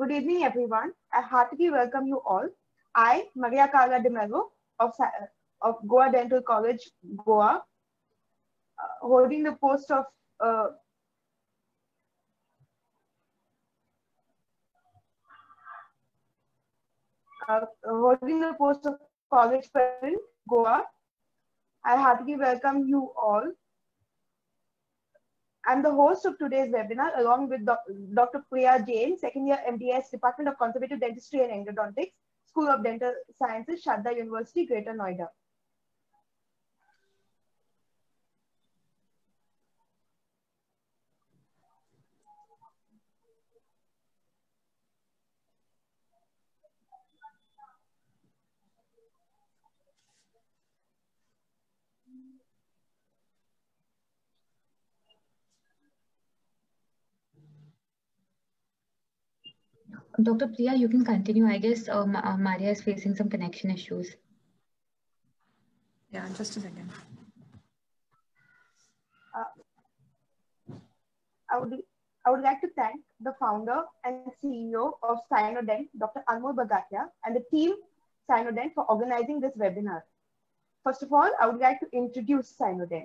Good evening, everyone. I heartily welcome you all. I, Maria Carla de Mello of Goa Dental College, Goa, holding the post of college president, Goa. I heartily welcome you all. I'm the host of today's webinar along with Dr. Priya Jain, second year MDS, Department of Conservative Dentistry and Endodontics, School of Dental Sciences, Shraddha University, Greater Noida. Dr. Priya, you can continue. I guess Maria is facing some connection issues. Yeah, just a second. I would like to thank the founder and CEO of Sinodent, Dr. Anmol Bagatia, and the team Sinodent for organizing this webinar. First of all, I would like to introduce Sinodent.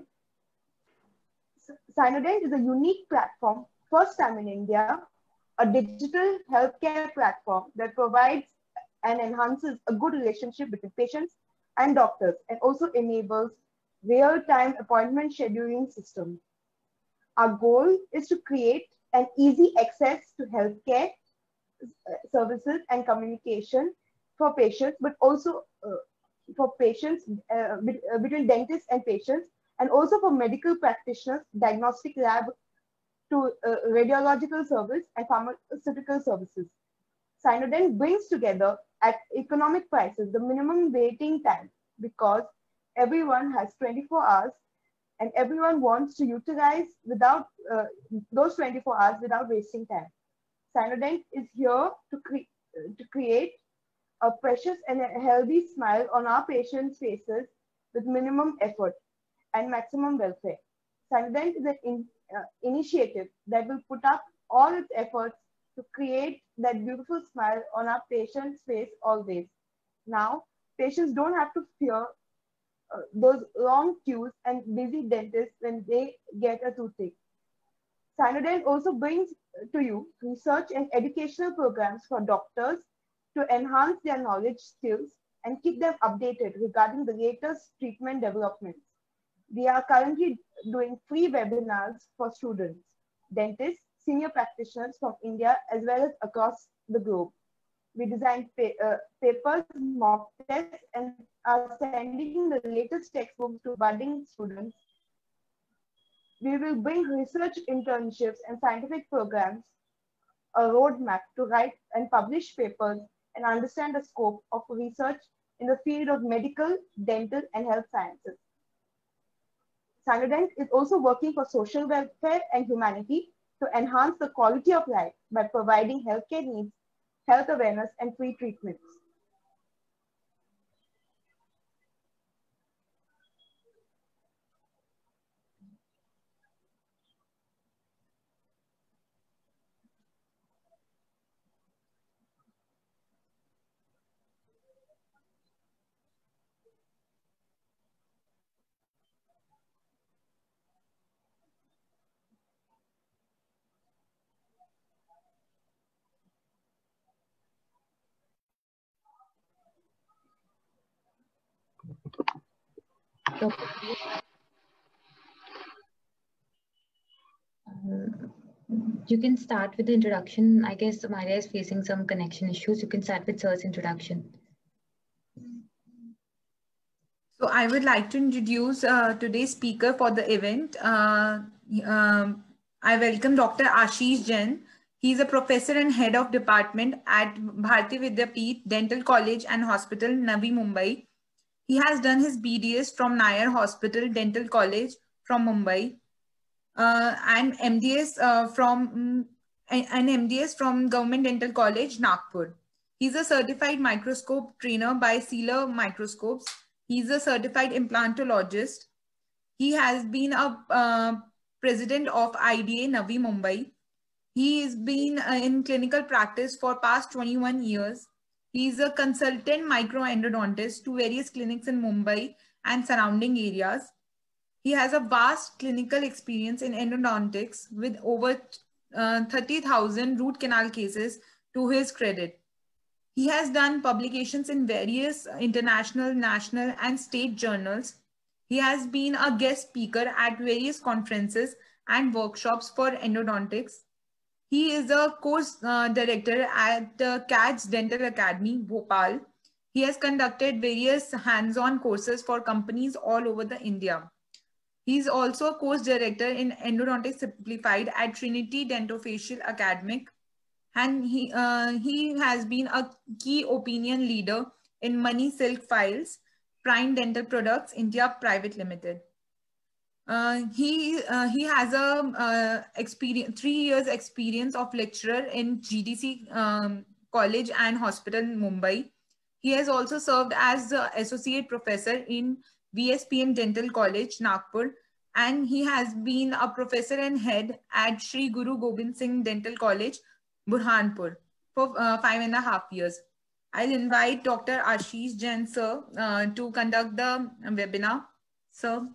Sinodent is a unique platform, first time in India, a digital healthcare platform that provides and enhances a good relationship between patients and doctors, and also enables real-time appointment scheduling system. Our goal is to create an easy access to healthcare services and communication for patients, but also for patients between dentists and patients, and also for medical practitioners, diagnostic lab to radiological service and pharmaceutical services. Sinodent brings together at economic prices the minimum waiting time, because everyone has 24 hours and everyone wants to utilize without those 24 hours without wasting time. Sinodent is here to create a precious and a healthy smile on our patients' faces with minimum effort and maximum welfare. Sinodent is an initiative that will put up all its efforts to create that beautiful smile on our patient's face always. Now, patients don't have to fear those long queues and busy dentists when they get a toothache. Sinodent also brings to you research and educational programs for doctors to enhance their knowledge skills and keep them updated regarding the latest treatment developments. We are currently doing free webinars for students, dentists, senior practitioners from India as well as across the globe. We design papers, mock tests, and are sending the latest textbooks to budding students. We will bring research internships and scientific programs, a roadmap to write and publish papers and understand the scope of research in the field of medical, dental, and health sciences. Sinodent is also working for social welfare and humanity to enhance the quality of life by providing healthcare needs, health awareness, and free treatments. You can start with the introduction. I guess Maria is facing some connection issues. You can start with sir's introduction. So I would like to introduce today's speaker for the event. I welcome Dr. Ashish Jain. He's a professor and head of department at Bharati Vidyapeeth Dental College and Hospital, Navi Mumbai. He has done his BDS from Nair Hospital Dental College from Mumbai and MDS from Government Dental College, Nagpur. He's a certified microscope trainer by Sealer Microscopes. He's a certified implantologist. He has been a president of IDA Navi Mumbai. He has been in clinical practice for past 21 years. He is a consultant microendodontist to various clinics in Mumbai and surrounding areas. He has a vast clinical experience in endodontics with over 30,000 root canal cases to his credit. He has done publications in various international, national, and state journals. He has been a guest speaker at various conferences and workshops for endodontics. He is a course director at CADS Dental Academy, Bhopal. He has conducted various hands-on courses for companies all over the India. He is also a course director in Endodontics Simplified at Trinity Dentofacial Academic. And he has been a key opinion leader in Money Silk Files, Prime Dental Products India Private Limited. He has a 3 years experience of lecturer in GDC College and Hospital in Mumbai. He has also served as the associate professor in VSPM Dental College, Nagpur, and he has been a professor and head at Sri Guru Gobind Singh Dental College, Burhanpur, for 5.5 years. I'll invite Dr. Ashish Jain, sir, to conduct the webinar. Sir.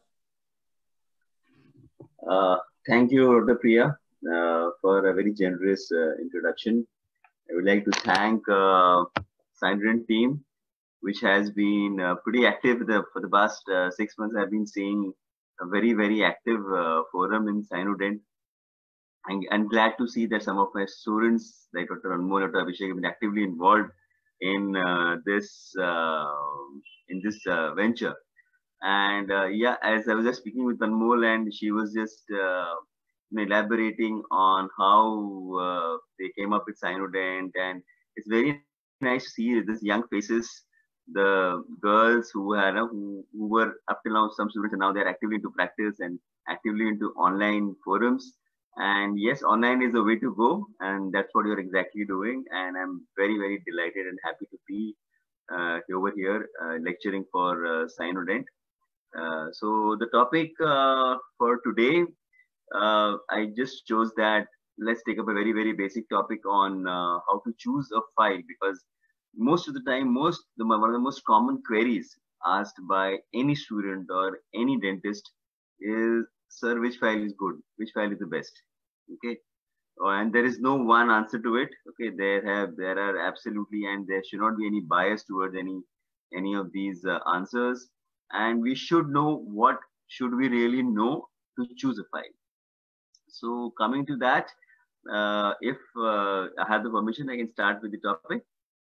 Thank you, Dr. Priya, for a very generous introduction. I would like to thank Sinodent team, which has been pretty active for the past 6 months. I've been seeing a very, very active forum in Sinodent. I'm glad to see that some of my students, like Dr. Anmol, Dr. Abhishek, have been actively involved in this venture. And yeah, as I was just speaking with Anmol, and she was just elaborating on how they came up with Sinodent, and it's very nice to see these young faces, the girls who were up till now some students, and now they're actively into practice and actively into online forums. And yes, online is the way to go, and that's what you're exactly doing. And I'm very, very delighted and happy to be over here lecturing for Sinodent. So the topic for today, I just chose that let's take up a very, very basic topic on how to choose a file, because most of the time, one of the most common queries asked by any student or any dentist is, sir, which file is good? Which file is the best? Okay. And there is no one answer to it. Okay. There are absolutely, and there should not be any bias towards any of these answers. And we should know what should we really know to choose a file. So coming to that, if I have the permission, I can start with the topic.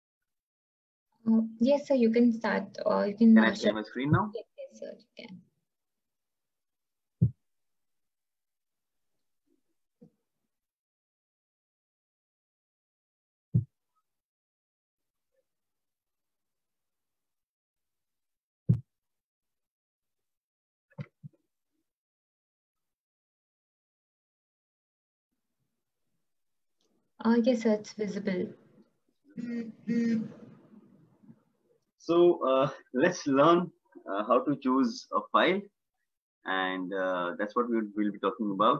Yes, sir, you can start. Or you can I share my screen now? Yes, sir, you can. Yes, sir, it's visible. So let's learn how to choose a file, and that's what we'll be talking about.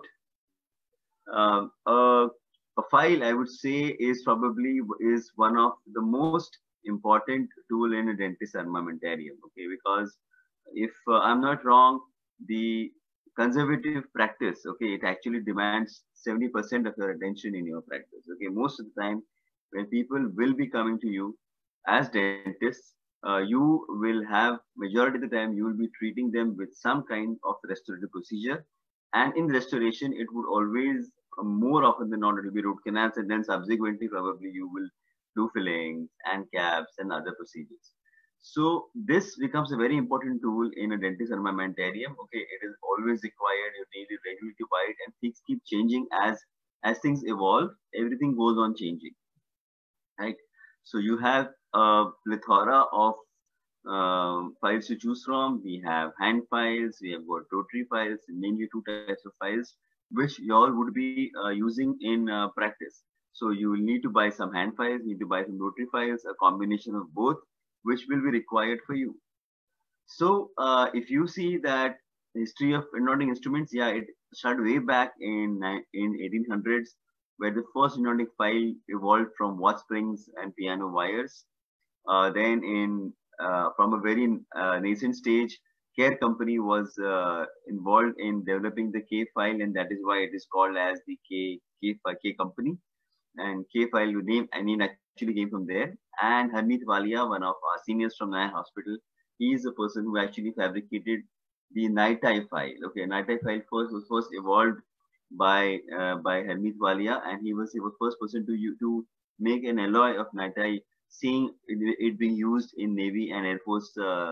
A file, I would say, is one of the most important tool in a dentist armamentarium. Okay, because if I'm not wrong, the conservative practice, okay, it actually demands 70% of your attention in your practice. Okay, most of the time when people will be coming to you as dentists, you will have majority of the time you will be treating them with some kind of restorative procedure, and in restoration it would always more often than not it will be root canals, and then subsequently probably you will do fillings and caps and other procedures. So this becomes a very important tool in a dentist armamentarium. Okay, it is always required. You need it regularly to buy it, and things keep changing as things evolve. Everything goes on changing, right? So you have a plethora of files to choose from. We have hand files, we have got rotary files, mainly 2 types of files, which you all would be using in practice. So you will need to buy some hand files, need to buy some rotary files, a combination of both, which will be required for you. So if you see that history of endodontic instruments, yeah, it started way back in 1800s. where the first genetic file evolved from watch springs and piano wires. Then from a very nascent stage, Care Company was involved in developing the K file, and that is why it is called as the K Company. And K file name actually came from there. And Harmeet Walia, one of our seniors from Naya Hospital, he is the person who actually fabricated the NiTi file. Okay, NiTi file was first evolved by Harmeet Walia, and he was the first person to make an alloy of NiTi, seeing it being used in Navy and Air Force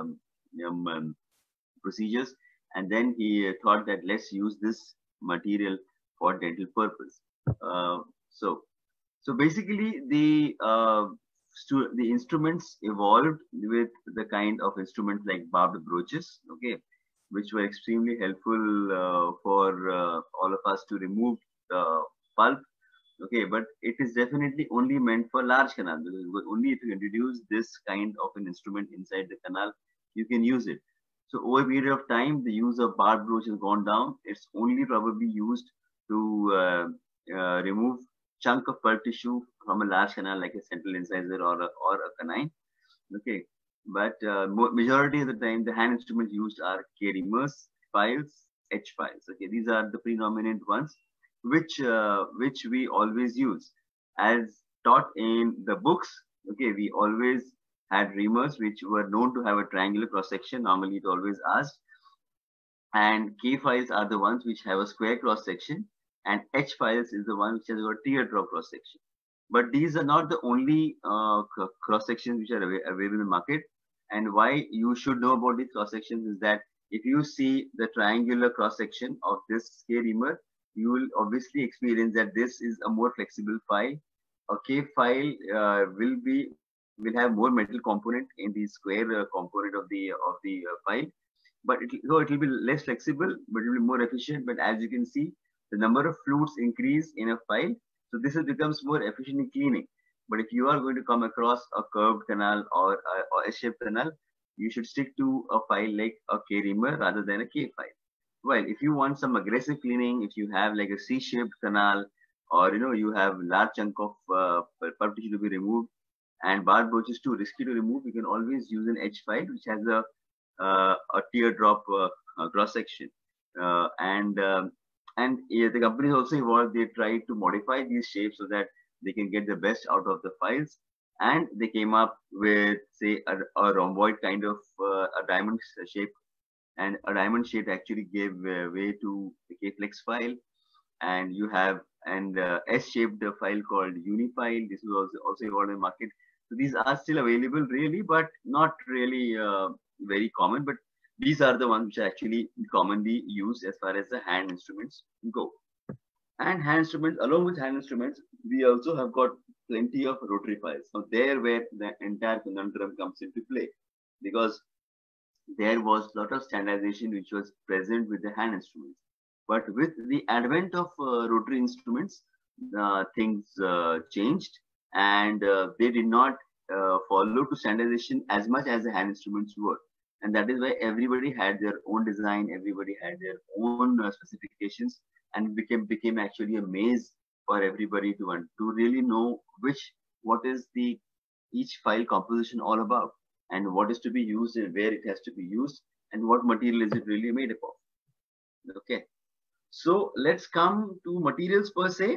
procedures. And then he thought that let's use this material for dental purpose. So basically the instruments evolved with the kind of instruments like barbed brooches, okay, which were extremely helpful for all of us to remove the pulp. Okay, but it is definitely only meant for large canal, because only if you introduce this kind of an instrument inside the canal, you can use it. So over a period of time, the use of barbed brooch has gone down. It's only probably used to remove chunk of pulp tissue from a large canal like a central incisor or a canine. Okay, but majority of the time, the hand instruments used are K-reamers, files, H files. Okay, these are the predominant ones which we always use. As taught in the books, okay, we always had reamers which were known to have a triangular cross section. Normally, it always asked. And K files are the ones which have a square cross section, and H files is the one which has got teardrop cross section. But these are not the only cross sections which are available in the market. And why you should know about these cross sections is that if you see the triangular cross section of this K-reamer, you will obviously experience that this is a more flexible file. A K file will have more metal component in the square component of the file, but it will be less flexible, but it will be more efficient. But as you can see, the number of flutes increase in a file, so this becomes more efficient in cleaning. But if you are going to come across a curved canal or a shaped canal, you should stick to a file like a K-reamer rather than a K file. Well, if you want some aggressive cleaning, if you have like a C-shaped canal, or you have large chunk of pulp tissue to be removed, and barbed brooch is too risky to remove, you can always use an H file which has a teardrop cross section. And the companies also evolved. They tried to modify these shapes so that they can get the best out of the files, and they came up with, say, a rhomboid kind of a diamond shape. And a diamond shape actually gave way to the K-flex file, and you have an S-shaped file called Unifile. This was also evolved in the market. So these are still available, really, but not really very common. But these are the ones which are actually commonly used as far as the hand instruments go. And hand instruments, along with hand instruments, we also have got plenty of rotary files. So there where the entire conundrum comes into play, because there was a lot of standardization which was present with the hand instruments. But with the advent of rotary instruments, things changed, and they did not follow to standardization as much as the hand instruments were. And that is why everybody had their own design, everybody had their own specifications, and became actually a maze for everybody to really know what is each file composition all about, and what is to be used and where it has to be used, and what material is it really made up of. Okay, so let's come to materials per se.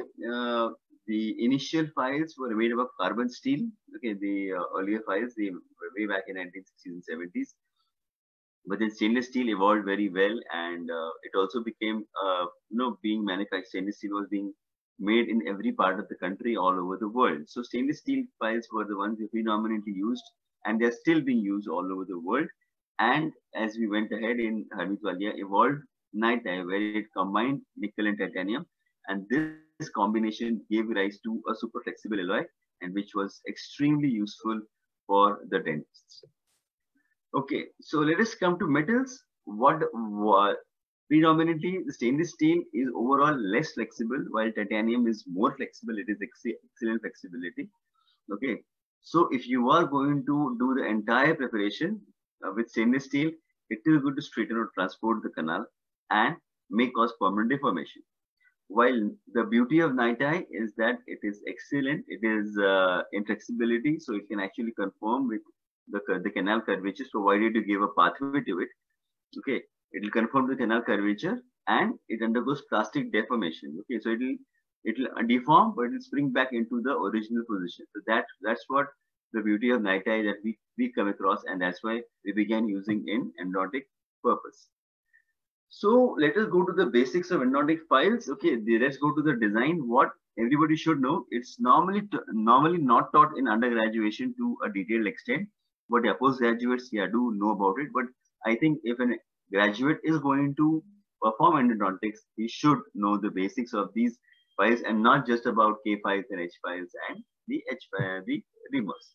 The initial files were made up of carbon steel. Okay, the earlier files, they were way back in 1960s and 70s. But then stainless steel evolved very well, and it also became, being manufactured. Stainless steel was being made in every part of the country, all over the world. So stainless steel files were the ones that predominantly used, and they're still being used all over the world. And as we went ahead in Harmeet Walia, evolved NiTi, where it combined nickel and titanium, and this combination gave rise to a super flexible alloy, and which was extremely useful for the dentists. Okay, so let us come to metals. What predominantly the stainless steel is overall less flexible, while titanium is more flexible. It is excellent flexibility. Okay, so if you are going to do the entire preparation with stainless steel, it is good to straighten or transport the canal and may cause permanent deformation. while the beauty of NITI is that it is excellent, it is in flexibility, so it can actually conform with the canal curvature, provided you give a pathway to it. Okay, it will conform to canal curvature and it undergoes plastic deformation. Okay, so it will deform, but it will spring back into the original position. So that's what the beauty of NITI that we come across, and that's why we began using in endodontic purpose. So let us go to the basics of endodontic files. Okay, let's go to the design. What everybody should know, it's normally not taught in undergraduation to a detailed extent, but yeah, postgraduates do know about it. But I think if a graduate is going to perform endodontics, he should know the basics of these files and not just about K files and H files and the reverse.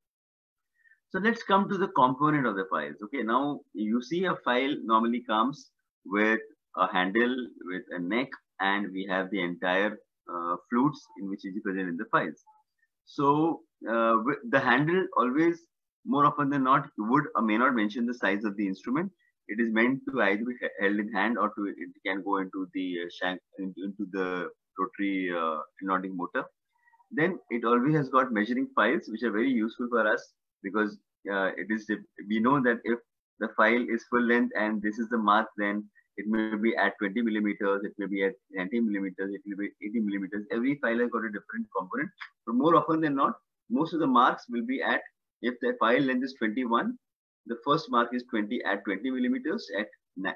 So let's come to the component of the files. Okay, now you see a file normally comes with a handle, with a neck, and we have the entire flutes in which is present in the files. So the handle always, more often than not, would or may not mention the size of the instrument. It is meant to either be held in hand or it can go into the shank, into the rotary endodontic motor. Then it always has got measuring files, which are very useful for us because we know that if the file is full length and this is the mark, then it may be at 20 millimeters, it may be at 90 millimeters, it may be 80 millimeters. Every file has got a different component. But more often than not, most of the marks will be at, if the file length is 21, the first mark is 20 at 20 millimeters, at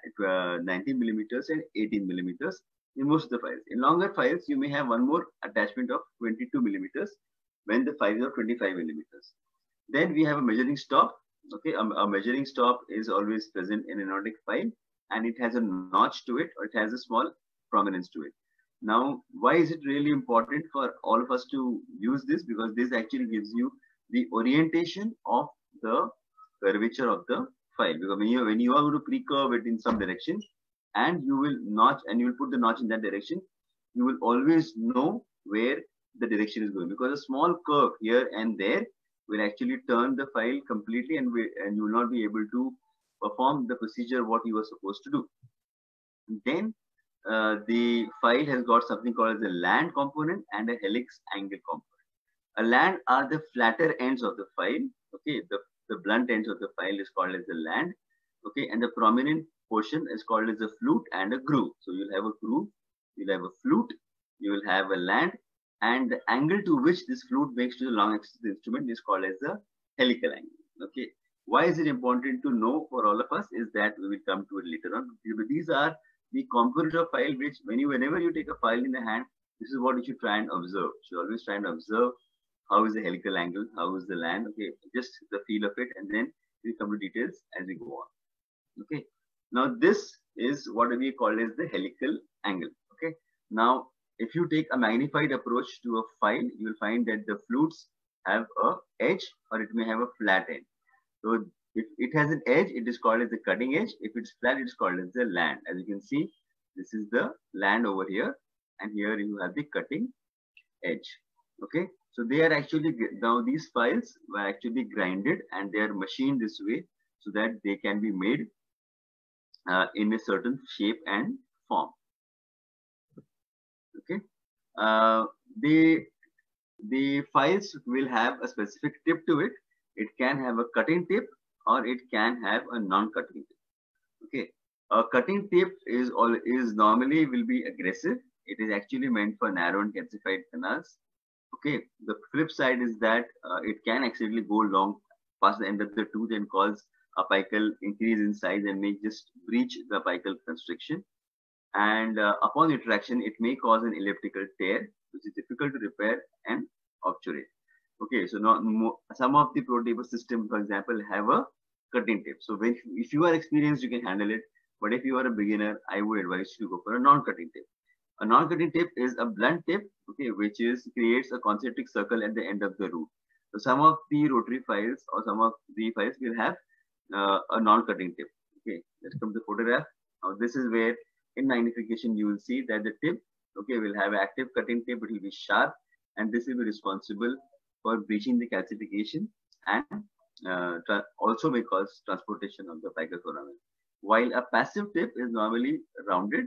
90 millimeters, and 18 millimeters in most of the files. In longer files, you may have one more attachment of 22 millimeters when the files are 25 millimeters. Then we have a measuring stop. Okay, a measuring stop is always present in an endodontic file, and it has a notch to it, or it has a small prominence to it. Now, why is it really important for all of us to use this? Because this actually gives you the orientation of the curvature of the file. Because when you are going to pre-curve it in some direction, and you will put the notch in that direction, you will always know where the direction is going. Because a small curve here and there will actually turn the file completely, and you will not be able to perform the procedure what you were supposed to do. Then the file has got something called as a land component and a helix angle component. A land are the flatter ends of the file. Okay, the blunt ends of the file is called as the land. Okay, and the prominent portion is called as a flute and a groove. So you'll have a groove, you'll have a flute, you will have a land, and the angle to which this flute makes to the long axis of the instrument is called as the helical angle. Okay, why is it important to know for all of us is that we will come to it later on. These are the components of file which whenever you take a file in the hand, this is what you should try and observe. You should always try and observe how is the helical angle, how is the land. Okay, just the feel of it, and then we come to details as we go on. Okay, now this is what we call as the helical angle. Okay, now if you take a magnified approach to a file, you will find that the flutes have a edge or it may have a flat end. So if it has an edge, it is called as the cutting edge. If it's flat, it is called as the land. As you can see, this is the land over here, and here you have the cutting edge. Okay, so they are actually, now these files were actually grinded and they are machined this way so that they can be made in a certain shape and form. Okay, the files will have a specific tip to it. It can have a cutting tip or it can have a non-cutting tip. Okay, a cutting tip is normally will be aggressive. It is actually meant for narrow and calcified canals. Okay, the flip side is that it can accidentally go long past the end of the tooth and cause apical increase in size and may just breach the apical constriction. And upon interaction, it may cause an elliptical tear, which is difficult to repair and obturate. Okay, so some of the ProTaper systems, for example, have a cutting tip. So if you are experienced, you can handle it. But if you are a beginner, I would advise you to go for a non-cutting tip. A non-cutting tip is a blunt tip, okay, which creates a concentric circle at the end of the root. So some of the rotary files or some of the files will have a non-cutting tip. Okay, let's come to the photograph. Now this is where in magnification you will see that the tip, okay, will have active cutting tip. It will be sharp, and this will be responsible for breaching the calcification and also may cause transportation of the apical foramen. While a passive tip is normally rounded,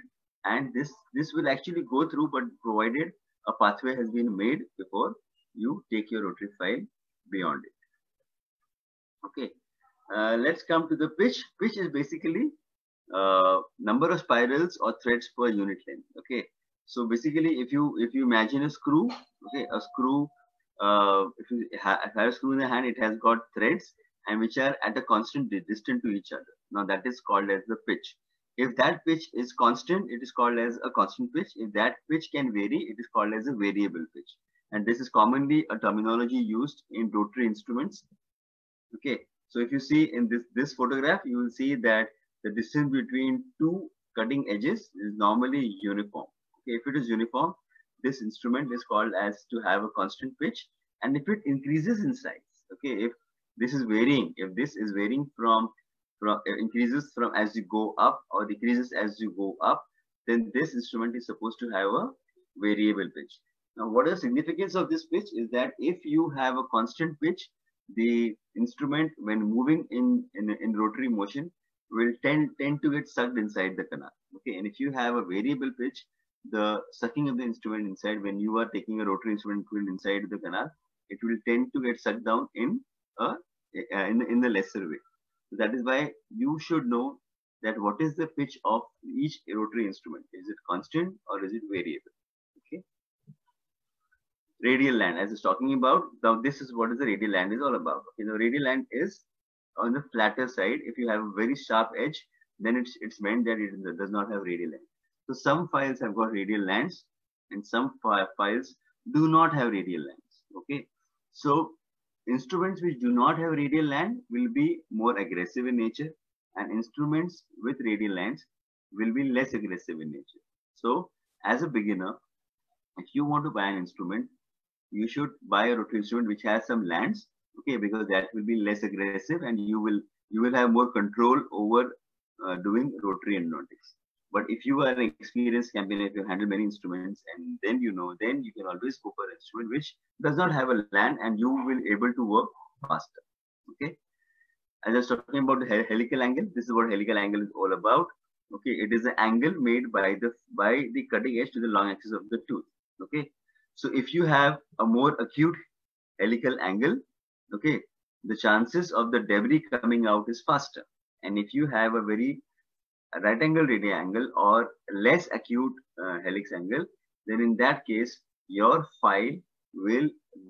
and this will actually go through, but provided a pathway has been made before you take your rotary file beyond it. Okay, let's come to the pitch. Pitch is basically number of spirals or threads per unit length. Okay, so basically if you imagine a screw, okay, a screw, if you have a screw in the hand, it has got threads and which are at a constant distance to each other. Now that is called as the pitch. If that pitch is constant, it is called as a constant pitch. If that pitch can vary, it is called as a variable pitch. And this is commonly a terminology used in rotary instruments. Okay, so if you see in this photograph, you will see that the distance between two cutting edges is normally uniform. Okay, if it is uniform, this instrument is called as to have a constant pitch. And if it increases in size, okay, if this is varying, if this is varying from increases from as you go up or decreases as you go up, then this instrument is supposed to have a variable pitch. Now, what is the significance of this pitch is that if you have a constant pitch, the instrument, when moving in rotary motion, will tend to get sucked inside the canal. Okay, and if you have a variable pitch, the sucking of the instrument inside, when you are taking a rotary instrument inside the canal, it will tend to get sucked down in the lesser way. So that is why you should know that what is the pitch of each rotary instrument. Is it constant or is it variable? Okay. Radial land, as I was talking about, now this is what is the radial land is all about. Okay, the radial land is on the flatter side. If you have a very sharp edge, then it's meant that it does not have radial land. So some files have got radial lands and some files do not have radial lands. Okay, so instruments which do not have radial land will be more aggressive in nature, and instruments with radial lands will be less aggressive in nature. So as a beginner, if you want to buy an instrument, you should buy a rotary instrument which has some lands, okay, because that will be less aggressive and you will have more control over doing rotary aeronautics. But if you are an experienced campaigner, if you handle many instruments, and then you can always go for an instrument which does not have a land and you will able to work faster. Okay. As I was talking about the helical angle, this is what helical angle is all about. Okay, it is an angle made by the cutting edge to the long axis of the tooth. Okay, so if you have a more acute helical angle, okay, the chances of the debris coming out is faster. And if you have a very right angle radial angle or less acute helix angle, then in that case your file will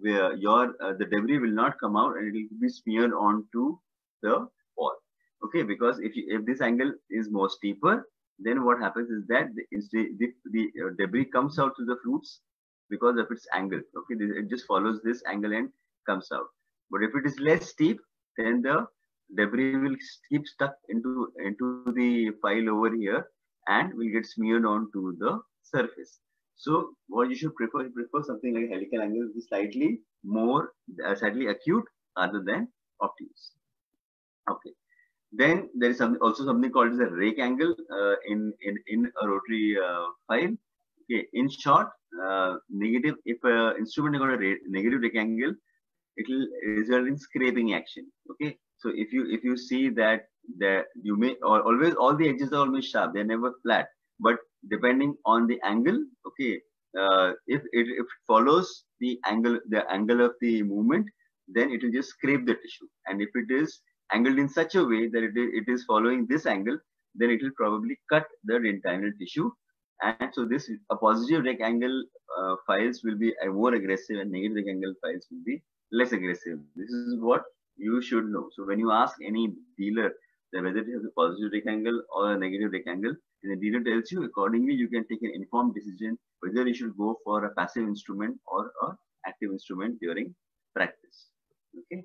the debris will not come out and it will be smeared onto the wall. Okay, because if this angle is more steeper, then what happens is that the debris comes out to the flutes because of its angle. Okay, it just follows this angle and comes out. But if it is less steep, then the debris will keep stuck into the file over here and will get smeared onto the surface. So what you should prefer something like helical angle, which is slightly more slightly acute rather than obtuse. Okay. Then there is also something called as a rake angle in a rotary file. Okay. In short, negative. If an instrument has got a negative rake angle, it will result in scraping action. Okay. So if you see that you may always all the edges are always sharp, they're never flat. But depending on the angle, okay, if it follows the angle of the movement, then it will just scrape the tissue. And if it is angled in such a way that it is following this angle, then it will probably cut the dentinal tissue. And so a positive rake angle files will be more aggressive and negative rake angle files will be less aggressive. This is what you should know. So when you ask any dealer that whether it has a positive rake angle or a negative rake angle, and the dealer tells you, accordingly you can take an informed decision whether you should go for a passive instrument or an active instrument during practice. Okay.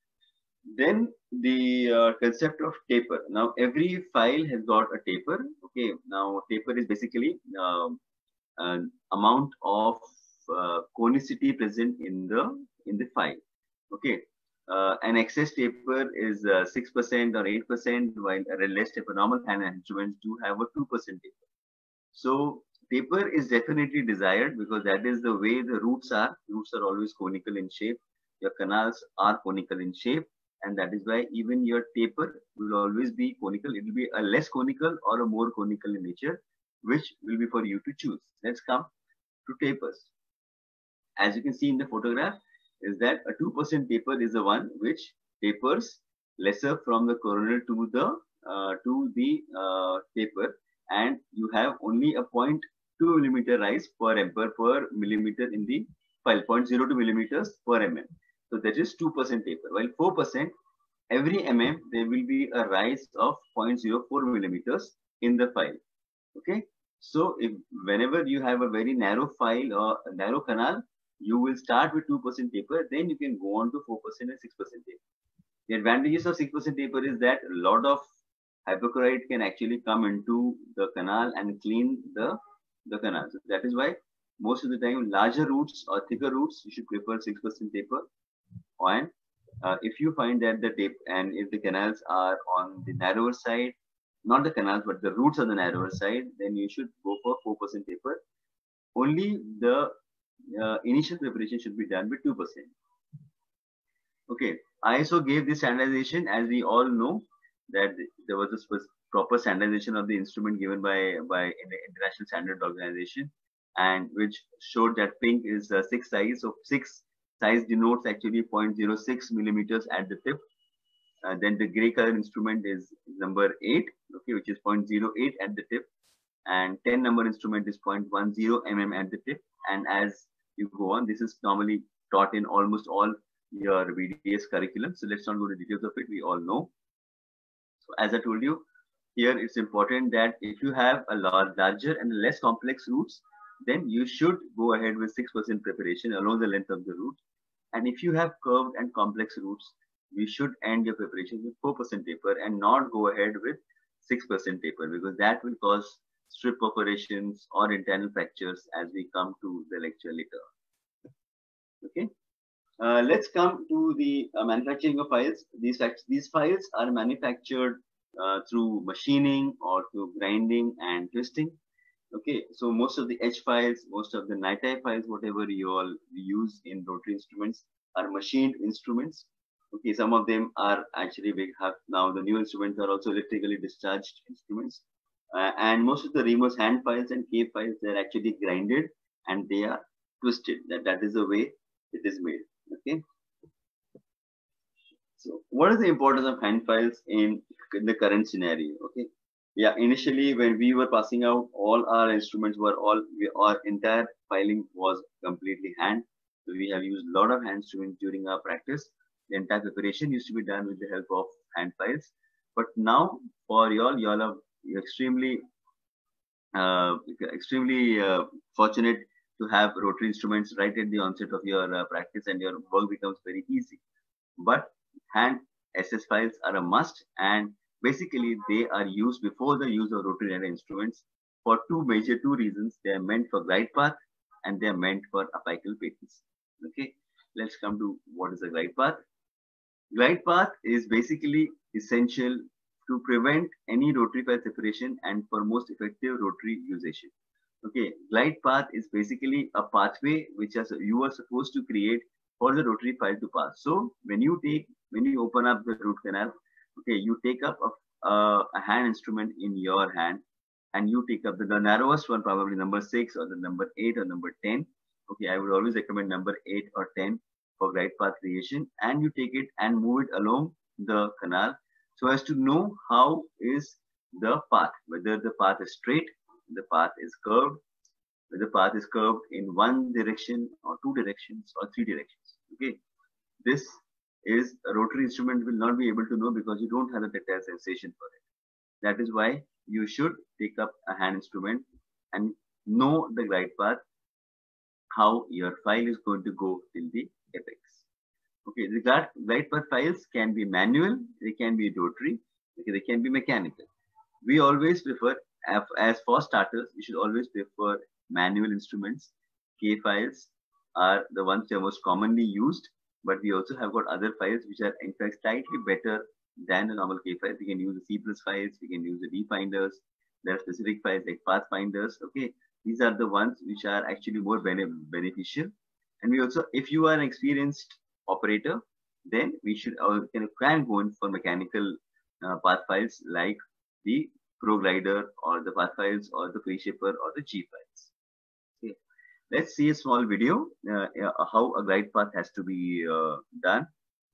Then the concept of taper. Now every file has got a taper. Okay. Now taper is basically an amount of conicity present in the file. Okay. An excess taper is 6% or 8%, while a less taper, normal hand instruments do have a 2% taper. So taper is definitely desired because that is the way the roots are. Roots are always conical in shape. Your canals are conical in shape, and that is why even your taper will always be conical. It will be a less conical or a more conical in nature. which will be for you to choose. Let's come to tapers. As you can see in the photograph, is that a 2% taper is the one which tapers lesser from the coronal to the taper, and you have only a 0.2 millimeter rise per ampere per millimeter in the file, 0.02 millimeters per mm. So that is 2% taper. While 4%, every mm there will be a rise of 0.04 millimeters in the file. Okay. So if whenever you have a very narrow file or a narrow canal, you will start with 2% taper, then you can go on to 4% and 6% taper. The advantages of 6% taper is that a lot of hypochlorite can actually come into the canal and clean the canal. So that is why most of the time larger roots or thicker roots, you should prefer 6% taper. And if you find that the tape and if the canals are on the narrower side, not the canals, but the roots on the narrower side, then you should go for 4% taper. Only the initial preparation should be done with 2%. Okay, ISO gave this standardization, as we all know that there was a proper standardization of the instrument given by in the International Standard Organization, and which showed that pink is 6 size. So 6 size denotes actually 0.06 millimeters at the tip. Then the gray color instrument is number 8, okay, which is 0.08 at the tip, and 10 number instrument is 0.10 mm at the tip. And as you go on, this is normally taught in almost all your VDS curriculum. So let's not go to details of it. We all know. So as I told you, here it's important that if you have a larger and less complex roots, then you should go ahead with 6% preparation along the length of the root. And if you have curved and complex roots, we should end your preparation with 4% taper and not go ahead with 6% taper, because that will cause strip perforations or internal fractures as we come to the lecture later. Okay. Let's come to the manufacturing of files. These files are manufactured through machining or through grinding and twisting. Okay, so most of the H files, most of the NiTi files, whatever you all use in rotary instruments, are machined instruments. Okay, some of them are actually, we have now the new instruments are also electrically discharged instruments. And most of the Remus hand files and cave files, they're actually grinded and they are twisted. That is the way it is made. Okay. So what is the importance of hand files in the current scenario? Okay. Yeah, initially when we were passing out, all our instruments were our entire filing was completely hand. So we have used a lot of hand instruments during our practice. The entire preparation used to be done with the help of hand files. But now for y'all are extremely fortunate to have rotary instruments right at the onset of your practice, and your work becomes very easy. But hand SS files are a must, and basically they are used before the use of rotary data instruments for two reasons. They are meant for glide path and they are meant for apical patents. Okay, let's come to what is a glide path. Glide path is basically essential to prevent any rotary file separation and for most effective rotary usage. Okay, glide path is basically a pathway which you are supposed to create for the rotary file to pass. So when you open up the root canal, okay, you take up a hand instrument in your hand, and you take up the narrowest one, probably number 6 or the number 8 or number 10. Okay, I would always recommend number 8 or 10 for glide path creation, and you take it and move it along the canal so as to know how is the path, whether the path is straight, the path is curved, whether the path is curved in one direction or 2 directions or 3 directions. Okay, this is a rotary instrument will not be able to know because you don't have a tactile sensation for it. That is why you should take up a hand instrument and know the glide path, how your file is going to go till the apex. Okay, the glide path files can be manual, they can be rotary, okay, they can be mechanical. We always prefer, as for starters, you should always prefer manual instruments. K files are the ones that are most commonly used, but we also have got other files which are in fact slightly better than the normal K files. We can use the C+ files, we can use the D finders. There are specific files like pathfinders. Okay, these are the ones which are actually more beneficial. And we also, if you are an experienced operator, then we should can go in for mechanical path files like the ProGlider or the path files or the PreShaper or the G files. Okay. Let's see a small video how a glide path has to be done.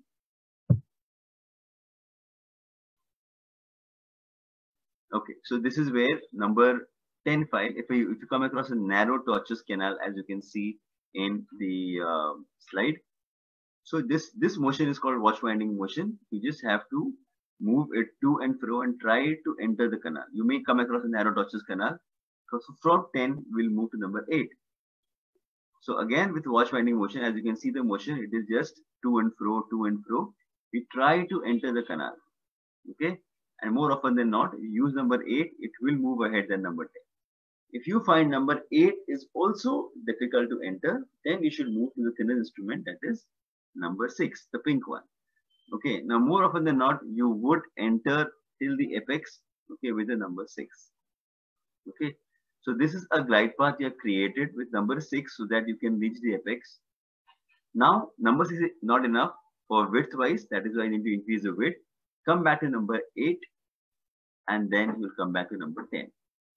Okay, so this is where number 10 file, if you come across a narrow tortuous canal, as you can see in the slide. So this motion is called watch winding motion. You just have to move it to and fro and try to enter the canal. You may come across a narrow tortuous canal. So from 10, we'll move to number 8. So again, with watch winding motion, as you can see the motion, it is just to and fro, to and fro. We try to enter the canal. Okay. And more often than not, you use number 8, it will move ahead than number 10. If you find number 8 is also difficult to enter, then you should move to the thinner instrument, that is number 6, the pink one. Okay, now more often than not, you would enter till the apex, okay, with the number 6. Okay, so this is a glide path you have created with number 6 so that you can reach the apex. Now, number 6 is not enough for width wise, that is why I need to increase the width. Come back to number 8 and then you'll come back to number 10.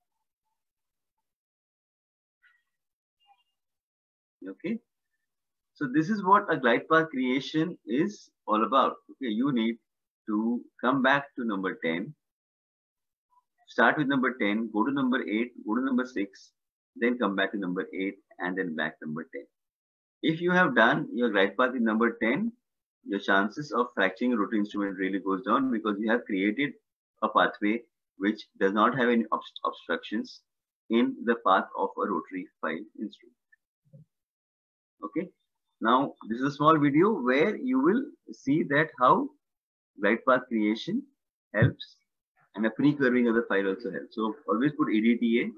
Okay, so this is what a glide path creation is all about. Okay, you need to come back to number 10, start with number 10, go to number 8, go to number 6, then come back to number 8 and then back to number 10. If you have done your glide path in number 10, your chances of fracturing a rotary instrument really goes down because you have created a pathway which does not have any obstructions in the path of a rotary file instrument. Okay, now this is a small video where you will see that how glide path creation helps and a pre-curving of the file also helps. So always put ADTA.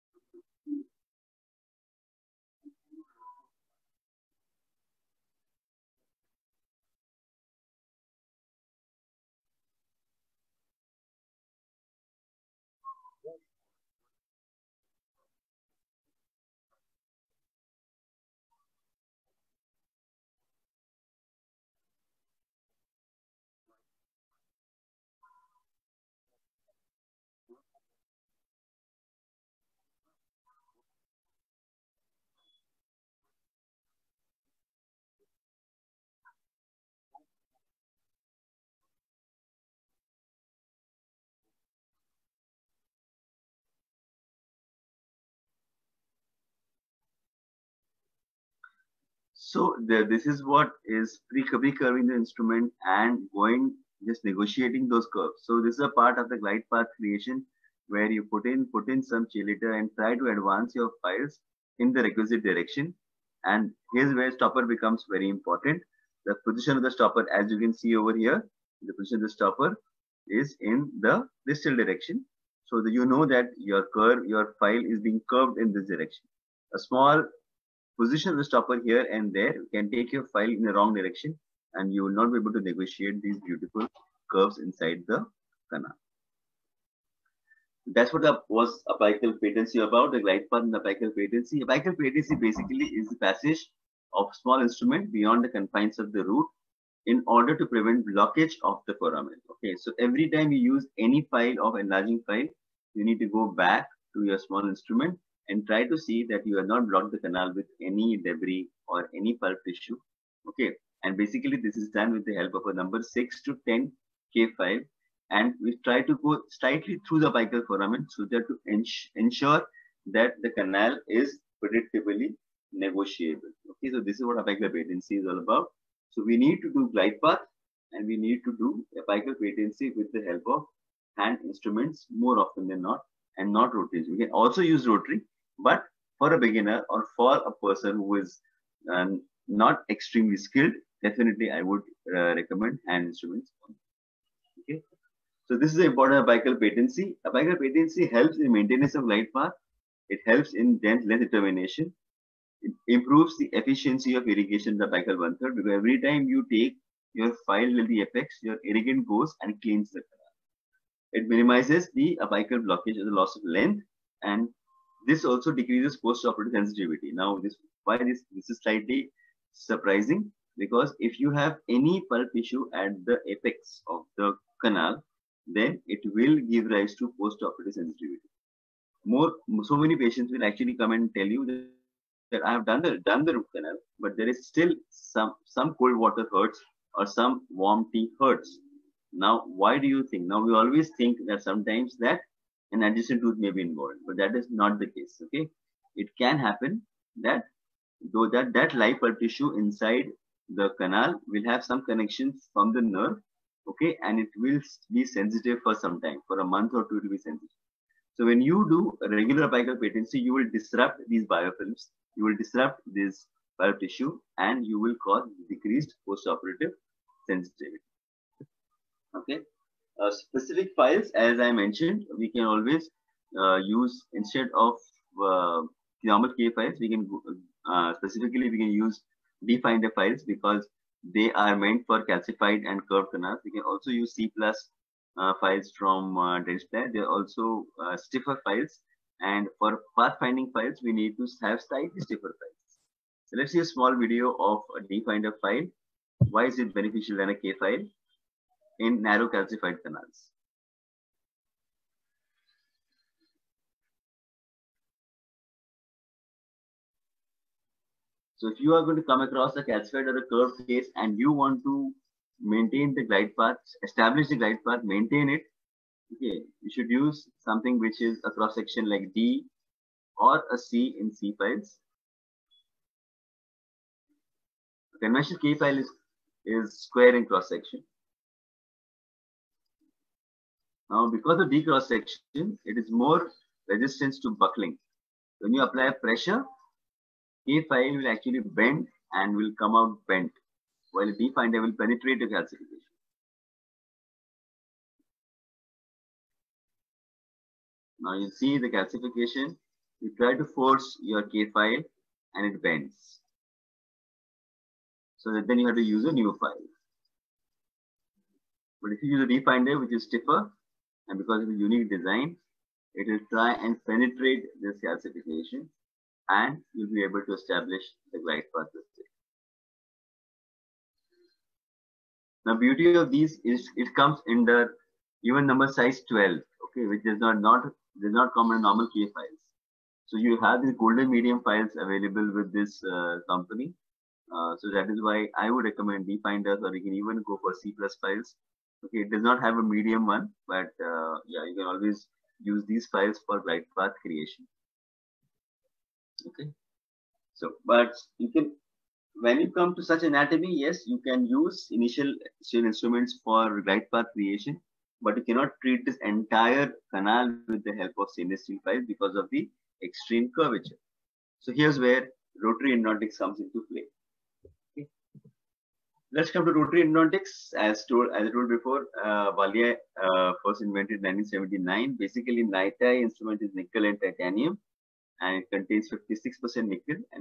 So this is what is pre-curving the instrument and going just negotiating those curves. So this is a part of the glide path creation where you put in some chelator and try to advance your files in the requisite direction. And here's where stopper becomes very important. The position of the stopper, as you can see over here, the position of the stopper is in the distal direction. So that you know that your file is being curved in this direction. A small position of the stopper here and there can take your file in the wrong direction and you will not be able to negotiate these beautiful curves inside the canal. That's what was apical patency about, the glide path and the apical patency. Apical patency basically is the passage of small instrument beyond the confines of the root in order to prevent blockage of the foramen. Okay, so every time you use any file of enlarging file, you need to go back to your small instrument and try to see that you have not blocked the canal with any debris or any pulp tissue. Okay, and basically this is done with the help of a number 6 to 10 K5, and we try to go slightly through the apical foramen so that to ensure that the canal is predictably negotiable. Okay, so this is what apical patency is all about. So we need to do glide path and we need to do apical patency with the help of hand instruments more often than not, and not rotaries. We can also use rotary, but for a beginner or for a person who is not extremely skilled, definitely I would recommend hand instruments. Okay, so this is the important apical patency. Apical patency helps in maintenance of glide path. It helps in length determination. It improves the efficiency of irrigation in the apical 1/3 because every time you take your file to the apex, your irrigant goes and cleans the canal. It minimizes the apical blockage or the loss of length, and this also decreases post-operative sensitivity. Now, this is slightly surprising because if you have any pulp tissue at the apex of the canal, then it will give rise to post-operative sensitivity. So many patients will actually come and tell you that I have done the root canal, but there is still some cold water hurts or some warm tea hurts. Now, why do you think? Now, we always think that sometimes that an adjacent tooth may be involved, but that is not the case. Okay, it can happen that though that live pulp tissue inside the canal will have some connections from the nerve, okay, and it will be sensitive for some time, for a month or two, it will be sensitive. So when you do a regular apical patency, you will disrupt these biofilms, you will disrupt this pulp tissue, and you will cause decreased postoperative sensitivity. Okay, specific files, as I mentioned, we can always use instead of normal K files, we can specifically we can use DFinder files because they are meant for calcified and curved canals. We can also use C+ files from Dentsply. They are also stiffer files, and for pathfinding files, we need to have slightly stiffer files. So let's see a small video of a DFinder file. Why is it beneficial than a K file in narrow calcified canals? So if you are going to come across a calcified or a curved case and you want to maintain the glide path, establish the glide path, maintain it, okay, you should use something which is a cross section like D or a C in C files. A conventional K file is square in cross section. Now, because of D cross section, it is more resistance to buckling. When you apply pressure, K file will actually bend and will come out bent, while DFinder will penetrate the calcification. Now you see the calcification. You try to force your K file and it bends. So that then you have to use a new file. But if you use a DFinder which is stiffer, and because of the unique design, it will try and penetrate this calcification, and you'll be able to establish the glide path. Now, beauty of these is it comes in the even number size 12, okay, which does not come in normal K files. So you have these golden medium files available with this company. So that is why I would recommend DFinders, or you can even go for C+ files. Okay, it does not have a medium one, but yeah, you can always use these files for glide path creation. Okay, so but you can, when you come to such anatomy, yes, you can use initial instruments for glide path creation, but you cannot treat this entire canal with the help of stainless steel files because of the extreme curvature. So here's where rotary endodontics comes into play. Okay. Let's come to rotary endodontics. As I told before, Vallier first invented in 1979. Basically, NiTi instrument is nickel and titanium, and it contains 56% nickel and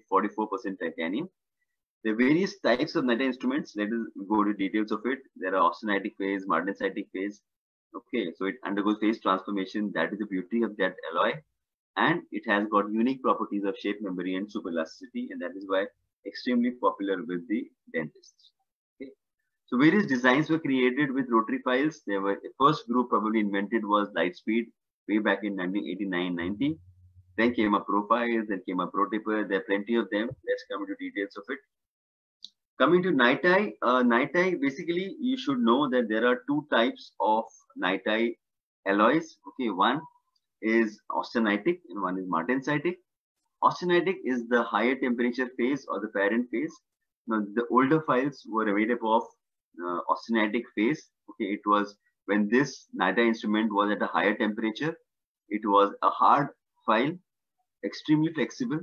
44% titanium. There are various types of NiTi instruments. Let us go to details of it. There are austenitic phase, martensitic phase. Okay, so it undergoes phase transformation. That is the beauty of that alloy, and it has got unique properties of shape memory and superelasticity, and that is why extremely popular with the dentists. Okay, so various designs were created with rotary files. There were the first group probably invented was Lightspeed way back in 1989-90. Then came a Profiles, then came a Protaper. There are plenty of them. Let's come into details of it. Coming to NiTi, NiTi, basically you should know that there are two types of NiTi alloys. Okay, one is austenitic and one is martensitic. Austenitic is the higher temperature phase or the parent phase. Now, the older files were made up of austenitic phase. Okay, it was when this NiTi instrument was at a higher temperature. It was a hard file, extremely flexible.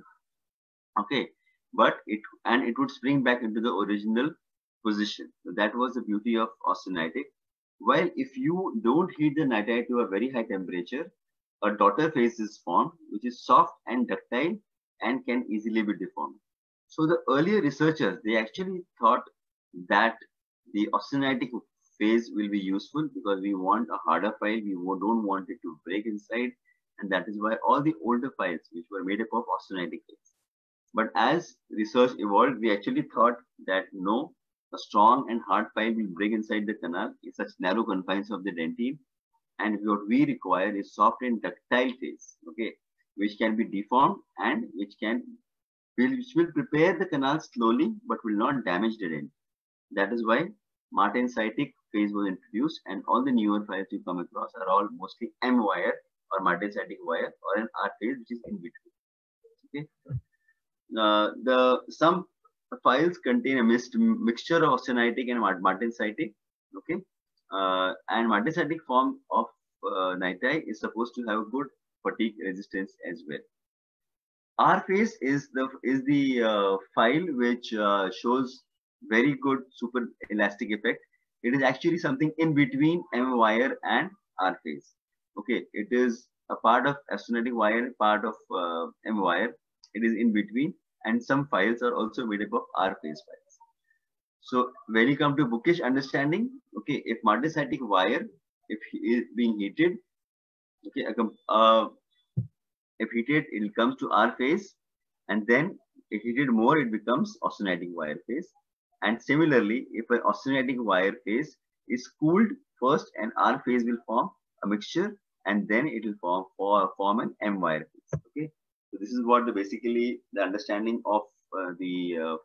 Okay, but it would spring back into the original position. So that was the beauty of austenitic. While if you don't heat the NiTi to a very high temperature, a daughter phase is formed, which is soft and ductile and can easily be deformed. So the earlier researchers, they actually thought that the austenitic phase will be useful because we want a harder file, we don't want it to break inside, and that is why all the older files which were made up of austenitic phase. But as research evolved, we actually thought that no, a strong and hard file will break inside the canal in such narrow confines of the dentine. And what we require is soft and ductile phase, okay, which can be deformed and which will prepare the canal slowly but will not damage the dent. That is why martensitic phase was introduced, and all the newer files you come across are all mostly M wire or martensitic wire or an R phase which is in between. Okay. Some files contain a mixture of austenitic and martensitic. Okay. And martensitic form of NiTi is supposed to have good fatigue resistance as well. R phase is the file which shows very good super elastic effect. It is actually something in between M wire and R phase. Okay, it is a part of austenitic wire, part of M wire. It is in between, and some files are also made up of R phase files. So when you come to bookish understanding, okay, if martensitic wire, if it is being heated, okay, if heated, it comes to R phase, and then if heated more, it becomes austenitic wire phase. And similarly, if an austenitic wire phase is cooled first, and R phase will form a mixture, and then it will form an M wire phase. Okay, so this is what basically the understanding of the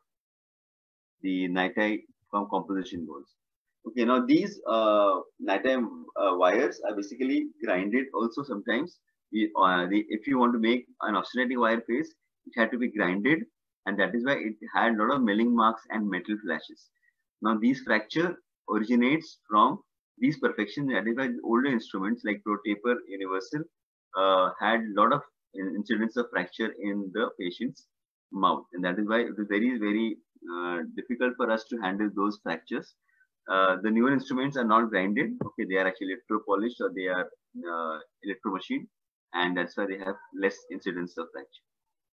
NiTi composition goes. Okay, now these NiTi wires are basically grinded also sometimes. If you want to make an austenitic wire phase, it had to be grinded, and that is why it had a lot of milling marks and metal flashes. Now these fracture originates from these perfections. That is why the older instruments like ProTaper Universal had a lot of incidents of fracture in the patient's mouth, and that is why it was very, very difficult for us to handle those fractures. The newer instruments are not grinded. Okay, they are actually electro-polished, or they are electro-machined, and that's why they have less incidence of fracture.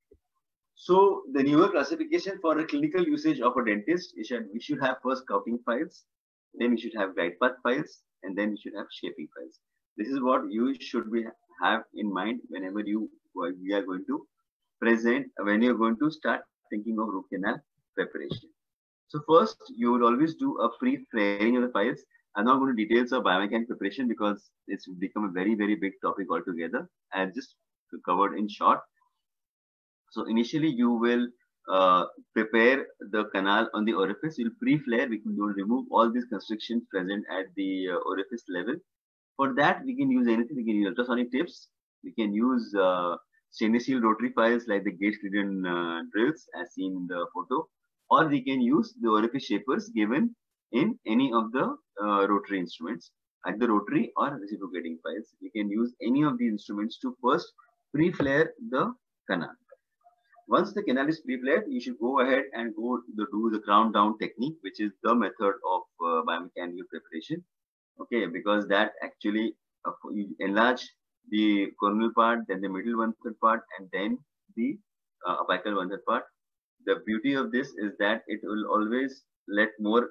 So the newer classification for a clinical usage of a dentist is that we should have first gouting files, then we should have glide path files, and then we should have shaping files. This is what you should have in mind whenever we are going to present, when you're going to start thinking of root canal preparation. So first, you would always do a pre-flaring of the files. I'm not going to details of biomechanics preparation because it's become a very, very big topic altogether. I'll just cover it in short. So initially, you will prepare the canal on the orifice. You'll pre-flare. You will remove all these constrictions present at the orifice level. For that, we can use anything. We can use ultrasonic tips. We can use stainless steel rotary files like the Gates-Glidden drills as seen in the photo. Or we can use the orifice shapers given in any of the rotary instruments, either rotary or reciprocating files. We can use any of these instruments to first pre-flare the canal. Once the canal is pre-flared, you should go ahead and do the crown down technique, which is the method of biomechanical preparation. Okay, because that actually you enlarge the coronal part, then the middle 1/3 part, and then the apical 1/3 part. The beauty of this is that it will always let more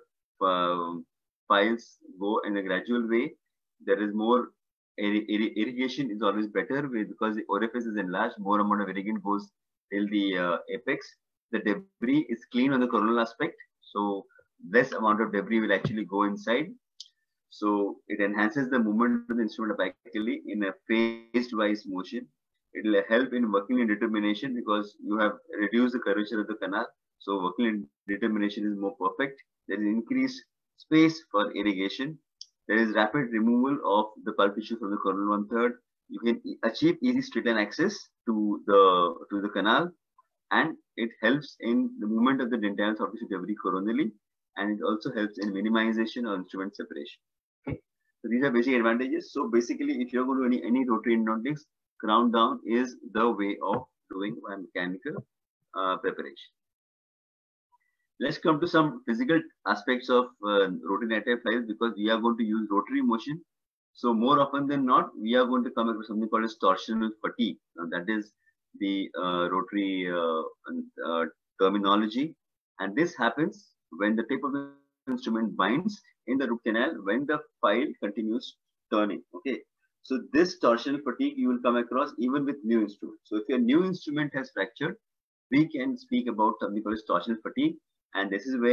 files go in a gradual way. There is more irrigation is always better because the orifice is enlarged. More amount of irrigation goes till the apex. The debris is clean on the coronal aspect, so less amount of debris will actually go inside. So it enhances the movement of the instrument apically in a phased-wise motion. It will help in working indetermination because you have reduced the curvature of the canal. So working indetermination is more perfect. There is increased space for irrigation. There is rapid removal of the pulp tissue from the coronal 1/3. You can achieve easy straight line access to the canal, and it helps in the movement of the dentinal soft tissue debris coronally, and it also helps in minimization of instrument separation. Okay, so these are basic advantages. So basically, if you're going to do any rotary endodontics, crown down is the way of doing biomechanical preparation. Let's come to some physical aspects of rotary NiTi files, because we are going to use rotary motion. So more often than not, we are going to come across something called as torsional fatigue. Now that is the rotary terminology, and this happens when the tip of the instrument binds in the root canal when the file continues turning. Okay, so this torsional fatigue you will come across even with new instruments. So if your new instrument has fractured, we can speak about something called as torsional fatigue, and this is where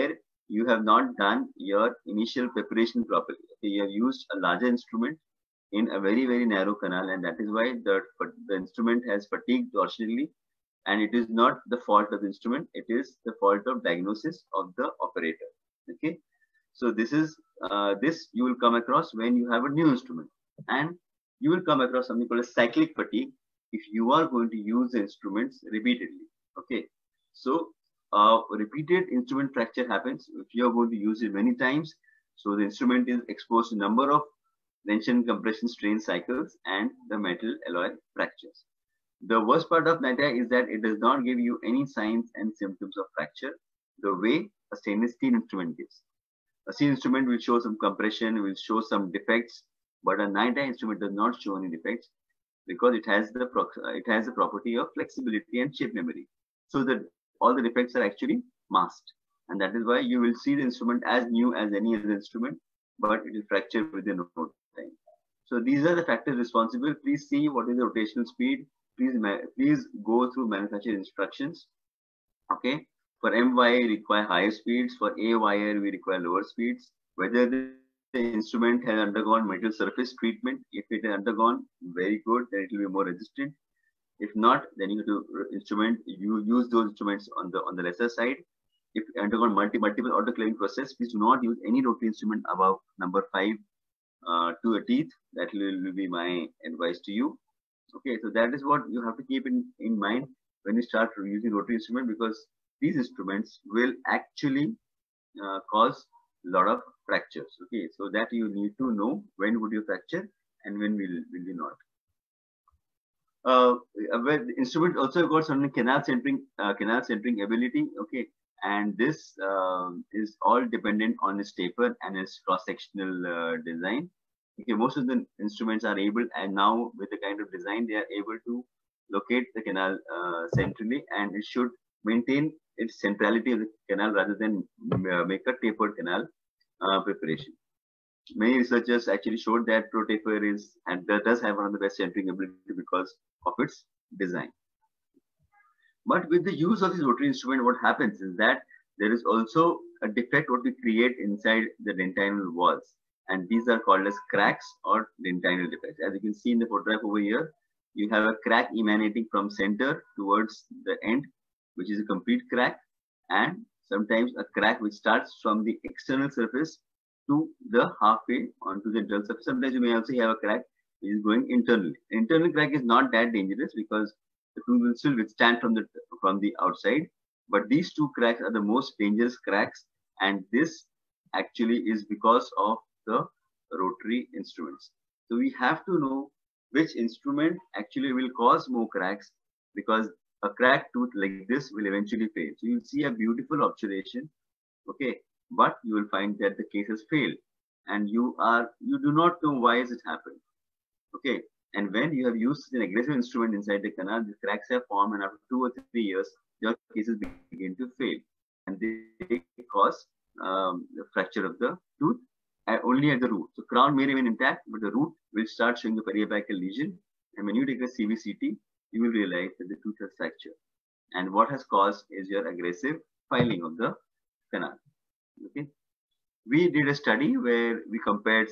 you have not done your initial preparation properly. Okay, you have used a larger instrument in a very, very narrow canal, and that is why the instrument has fatigued torsionally, and it is not the fault of the instrument, it is the fault of diagnosis of the operator. Okay, so this is this you will come across when you have a new instrument, and you will come across something called a cyclic fatigue if you are going to use the instruments repeatedly. Okay, so repeated instrument fracture happens if you are going to use it many times. So the instrument is exposed to number of tension, compression, strain cycles, and the metal alloy fractures. The worst part of NITIA is that it does not give you any signs and symptoms of fracture the way a stainless steel instrument gives. A steel instrument will show some compression, will show some defects, but a NITIA instrument does not show any defects because it has the property of flexibility and shape memory. So that all the defects are actually masked, and that is why you will see the instrument as new as any other instrument, but it will fracture within no time. So these are the factors responsible. Please see what is the rotational speed. Please go through manufacturer instructions. Okay, for MY require higher speeds, for AYR we require lower speeds. Whether the instrument has undergone metal surface treatment, if it has undergone, very good, then it will be more resistant. If not, then you have to use those instruments on the lesser side. If undergone multiple autoclaving process, please do not use any rotary instrument above number 5 to a teeth. That will be my advice to you. Okay, so that is what you have to keep in mind when you start using rotary instrument, because these instruments will actually cause a lot of fractures. Okay, so that you need to know when would you fracture and when will you not. The instrument also got some canal centering ability. Okay, and this is all dependent on its taper and its cross-sectional design. Okay, most of the instruments are able, and now with the kind of design, they are able to locate the canal centrally, and it should maintain its centrality of the canal rather than make a tapered canal preparation. Many researchers actually showed that ProTaper does have one of the best centering ability because of its design. But with the use of this rotary instrument, what happens is that there is also a defect what we create inside the dentinal walls, and these are called as cracks or dentinal defects. As you can see in the photograph over here, you have a crack emanating from center towards the end, which is a complete crack, and sometimes a crack which starts from the external surface to the halfway onto the internal surface. Sometimes you may also have a crack which is going internally. Internal crack is not that dangerous because the tooth will still withstand from the outside, but these two cracks are the most dangerous cracks, and this actually is because of the rotary instruments. So we have to know which instrument actually will cause more cracks, because a cracked tooth like this will eventually fail. So you'll see a beautiful obturation, okay, but you will find that the case has failed, and you do not know why has it happened. Okay, and when you have used an aggressive instrument inside the canal, the cracks have formed, and after 2 or 3 years, your cases begin to fail, and they cause the fracture of the tooth only at the root. So crown may remain intact, but the root will start showing the periapical lesion, and when you take a CBCT, you will realize that the tooth has fractured, and what has caused is your aggressive filing of the canal. Okay, we did a study where we compared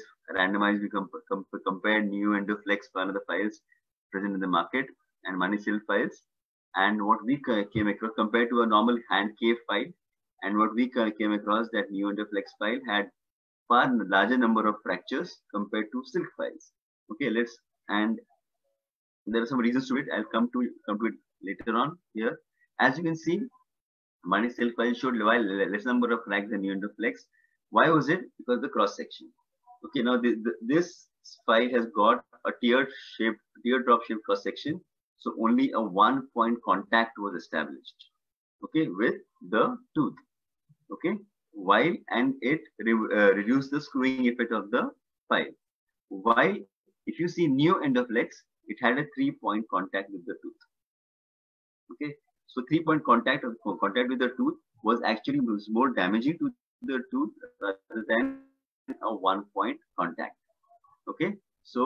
compared new Endoflex for another files present in the market and Manisil files, and what we came across compared to a normal hand cave file, and what we came across that new Endoflex file had far larger number of fractures compared to silk files. Okay, and there are some reasons to it. I'll come to it later on here. As you can see, Manisil file showed less number of cracks than new Endoflex. Why was it? Because the cross section. Okay, now this file has got a teardrop shaped cross section, so only a 1-point contact was established. Okay, with the tooth. Okay, and it reduced the screwing effect of the file. While if you see new Endoflex, it had a 3-point contact with the tooth. Okay, so 3-point contact with the tooth was more damaging to the tooth rather than a 1-point contact. Okay, so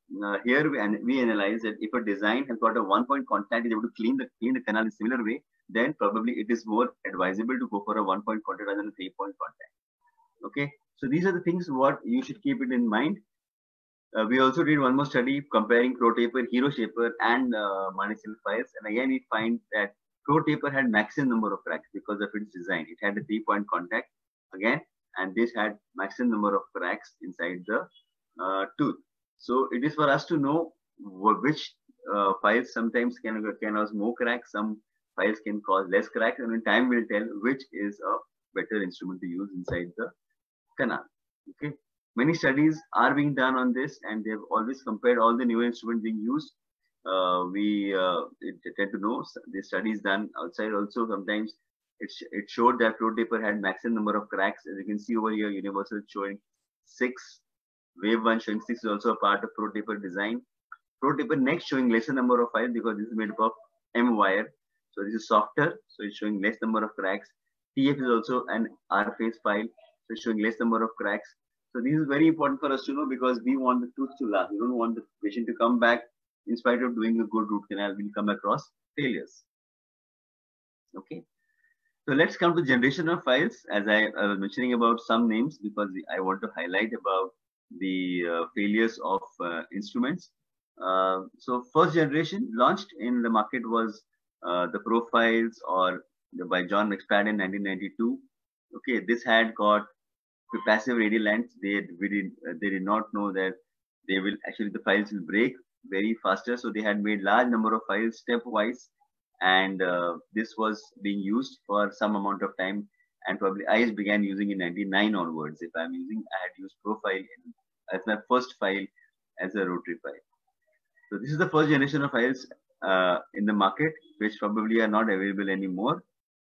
here we analyze that if a design has got a 1-point contact, is able to clean the canal in a similar way, then probably it is more advisable to go for a 1-point contact rather than a 3-point contact. Okay, so these are the things what you should keep it in mind. We also did one more study comparing ProTaper, HeroShaper, and Maniscale files, and again we find that ProTaper had maximum number of cracks because of its design. It had a 3-point contact again, and this had maximum number of cracks inside the tooth. So it is for us to know which files sometimes can cause more cracks, some files can cause less cracks, and in time will tell which is a better instrument to use inside the canal. Okay, many studies are being done on this, and they've always compared all the newer instruments being used. We tend to know the studies done outside also. Sometimes it showed that ProTaper had maximum number of cracks. As you can see over here, Universal showing 6. Wave 1 showing 6 is also a part of ProTaper design. ProTaper next showing lesser number of files because this is made up of M wire. So this is softer, so it's showing less number of cracks. TF is also an R-phase file, so it's showing less number of cracks. So this is very important for us to know because we want the tooth to last. We don't want the patient to come back in spite of doing a good root canal. We'll come across failures. Okay. So let's come to generation of files. As I was mentioning about some names because I want to highlight about the failures of instruments. So first generation launched in the market was the Profiles by John McSpadden in 1992. Okay, this had got passive radial lengths. They did not know that the files will break very faster. So they had made large number of files stepwise, and this was being used for some amount of time. And probably I began using in 99 onwards. If I'm using, I had used Profile as my first file as a rotary file. So this is the first generation of files in the market, which probably are not available anymore.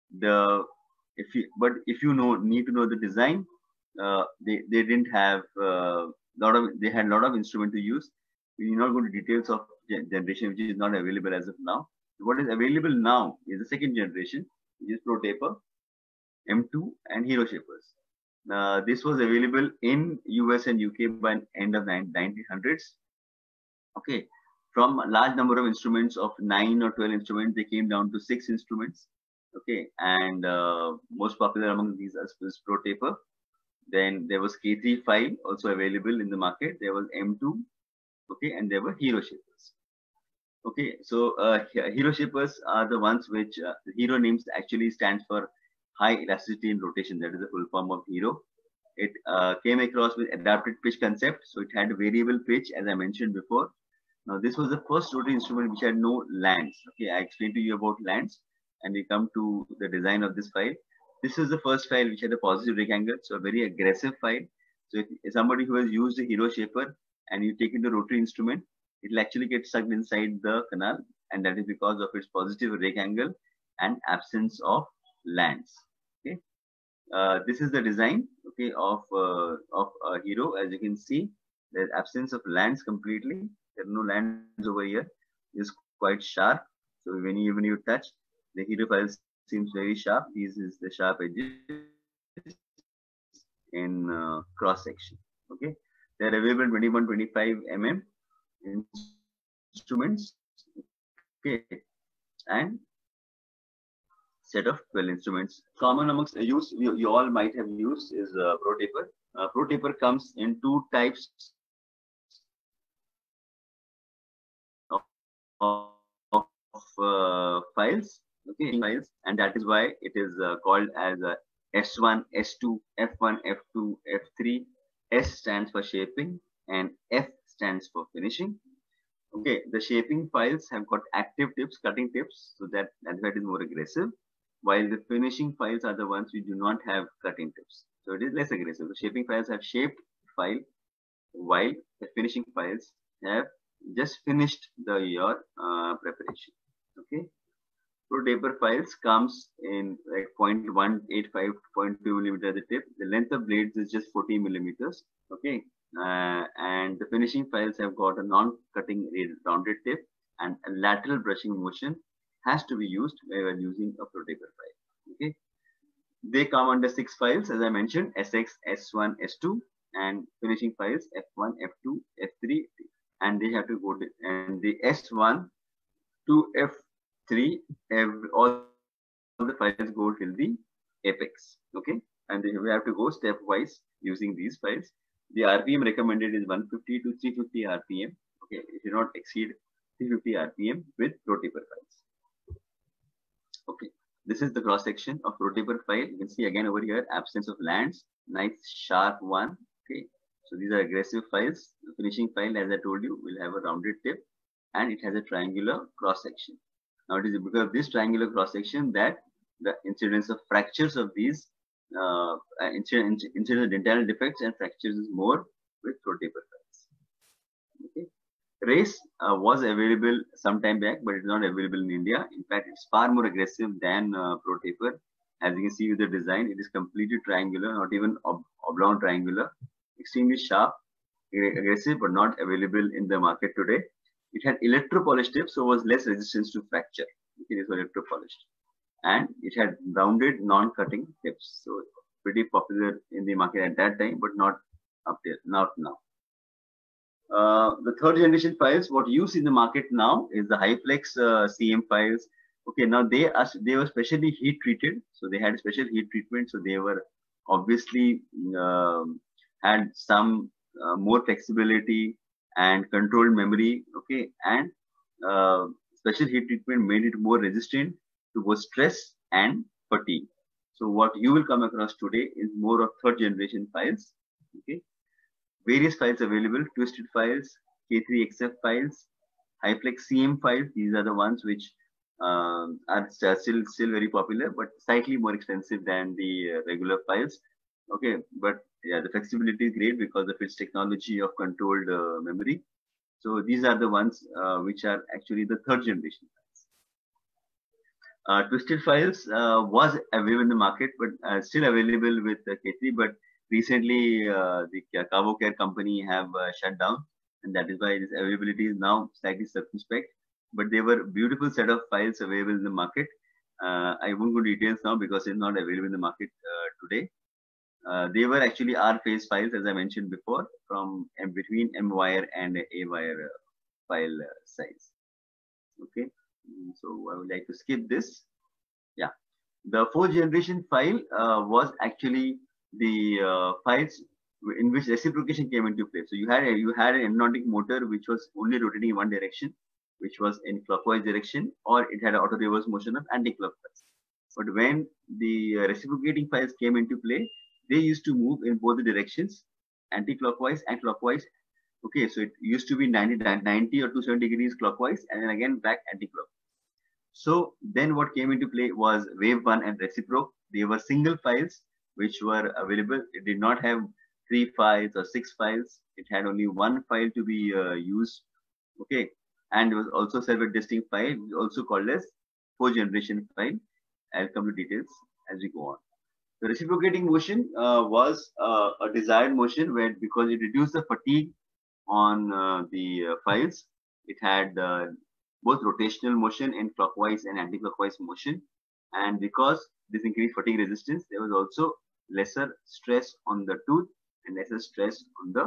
If you need to know the design, they didn't have they had a lot of instrument to use. We will not go to details of generation, which is not available as of now. What is available now is the second generation, which is ProTaper, M2, and HeroShapers. This was available in US and UK by the end of 1900s. Okay, from a large number of instruments of 9 or 12 instruments, they came down to 6 instruments. Okay, and most popular among these was ProTaper. Then there was K3 file also available in the market. There was M2, okay, and there were HeroShapers. Okay, so HeroShapers are the ones which the Hero names actually stands for high elasticity in rotation. That is the full form of Hero. It came across with adapted pitch concept. So it had a variable pitch, as I mentioned before. Now this was the first rotary instrument which had no lands. Okay, I explained to you about lands, and we come to the design of this file. This is the first file which had a positive rake angle, so a very aggressive file. So if somebody who has used a HeroShaper and you take it to rotary instrument, it will actually get sucked inside the canal, and that is because of its positive rake angle and absence of lands. Okay, this is the design, okay, of a Hero. As you can see, there's absence of lands completely. There are no lands over here. It's quite sharp. So when you touch, the Hero file seems very sharp. This is the sharp edges in cross section. Okay, they are available 21-25 mm instruments. Okay, and set of 12 instruments. Common amongst use you all might have used is ProTaper. ProTaper comes in 2 types of files. Okay, files, and that is why it is called as S1, S2, F1, F2, F3. S stands for shaping and F stands for finishing. Okay, the shaping files have got active tips, cutting tips, so that is more aggressive, while the finishing files are the ones which do not have cutting tips, so it is less aggressive. The shaping files have shaped file, while the finishing files have just finished your preparation. Okay, ProTaper files comes in like 0.185 to 0.2 millimeter at the tip. The length of blades is just 40 millimeters. Okay, and the finishing files have got a non-cutting rounded tip, and a lateral brushing motion has to be used when you are using a ProTaper file. Okay, they come under 6 files, as I mentioned: SX, S1, S2, and finishing files F1, F2, F3, and they have to go to, and the S1 to F3, all the files go till the apex. Okay, and we have to go stepwise using these files. The RPM recommended is 150 to 350 RPM. Okay, it should not exceed 350 RPM with ProTaper files. Okay, this is the cross section of ProTaper file. You can see again over here, absence of lands, nice sharp one. Okay, so these are aggressive files. The finishing file, as I told you, will have a rounded tip and it has a triangular cross section. Now it is because of this triangular cross section that the incidence of fractures of these incidence of dental defects and fractures is more with ProTaper files. Okay. RACE was available some time back, but it's not available in India. In fact, it's far more aggressive than ProTaper. As you can see with the design, it is completely triangular, not even oblong triangular, extremely sharp, aggressive, but not available in the market today. It had electro-polished tips, so was less resistance to fracture. It is electro-polished. And it had rounded non-cutting tips. So pretty popular in the market at that time, but not up there, not now. The third generation files, what you see in the market now is the HyFlex CM files. Okay, now they were specially heat treated, so they had special heat treatment, so they were obviously had some more flexibility and controlled memory. Okay, and special heat treatment made it more resistant to both stress and fatigue. So what you will come across today is more of third generation files. Okay, various files available: twisted files, K3XF files, HyFlex CM files. These are the ones which are still very popular, but slightly more expensive than the regular files. Okay, but yeah, the flexibility is great because of its technology of controlled memory. So these are the ones which are actually the third generation files. Twisted files was available in the market, but still available with K3. But recently, the CavoCare company have shut down, and that is why its availability is now slightly circumspect. But they were beautiful set of files available in the market. I won't go details now because it's not available in the market today. They were actually R-phase files, as I mentioned before, from between M-wire and A-wire file size. Okay, so I would like to skip this. Yeah, the fourth generation file was actually the files in which reciprocation came into play. So you had an endotic motor which was only rotating in one direction, which was in clockwise direction, or it had an auto reverse motion of anti-clockwise. But when the reciprocating files came into play, they used to move in both the directions, anti-clockwise and clockwise. Okay, so it used to be 90 or 270 degrees clockwise, and then again back anti-clockwise. So then what came into play was wave 1 and reciproc. They were single files which were available. It did not have 3 files or 6 files. It had only one file to be used. Okay, and it was also self-adjusting file, also called as 4th generation file. I'll come to details as we go on. The reciprocating motion was a desired motion where, because it reduced the fatigue on the files, it had both rotational motion and clockwise and anti-clockwise motion. And because this increased fatigue resistance, there was also lesser stress on the tooth and lesser stress on the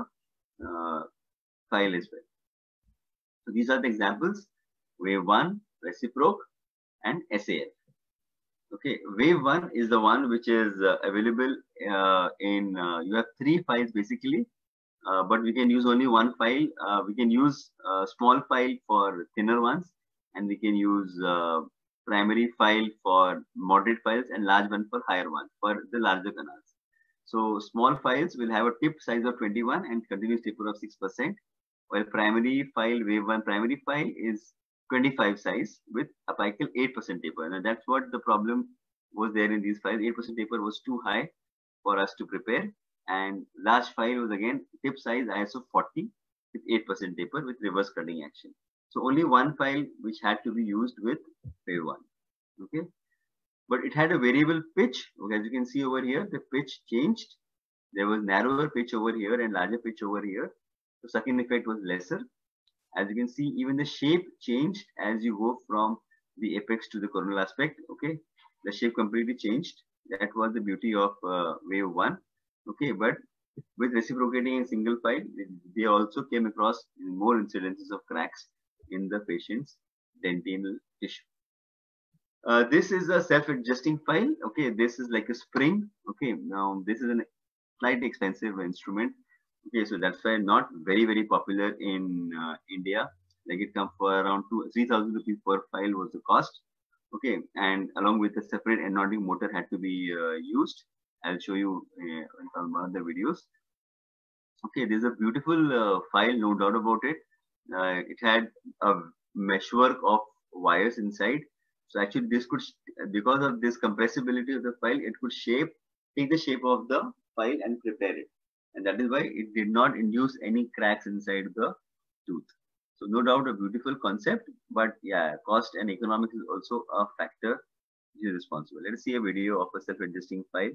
file as well. So these are the examples: wave 1, reciproc, and SAF. Okay, wave 1 is the one which is available in, you have 3 files basically, but we can use only one file. We can use a small file for thinner ones, and we can use primary file for moderate files and large one for higher ones, for the larger canals. So small files will have a tip size of 21 and continuous taper of 6%, while primary file, wave 1 primary file is 25 size with apical 8% taper. Now that's what the problem was there in these files. 8% taper was too high for us to prepare, and large file was again tip size ISO 40 with 8% taper with reverse cutting action. So only one file which had to be used with wave 1. Okay, but it had a variable pitch. Okay, as you can see over here, the pitch changed. There was narrower pitch over here and larger pitch over here. The sucking effect was lesser. As you can see, even the shape changed as you go from the apex to the coronal aspect. Okay, the shape completely changed. That was the beauty of wave 1. Okay, but with reciprocating a single file, they also came across more incidences of cracks in the patient's dentinal tissue. This is a self-adjusting file. Okay, this is like a spring. Okay, now this is a slightly expensive instrument. Okay, so that's why not very popular in India. Like it comes for around 3,000 rupees per file was the cost. Okay, and along with a separate anodic motor had to be used. I'll show you in one of the videos. Okay, this is a beautiful file, no doubt about it. It had a meshwork of wires inside. So actually this could, because of this compressibility of the file, it could take the shape of the file and prepare it. And that is why it did not induce any cracks inside the tooth. So no doubt a beautiful concept, but yeah, cost and economics is also a factor which is responsible. Let us see a video of a self-adjusting file.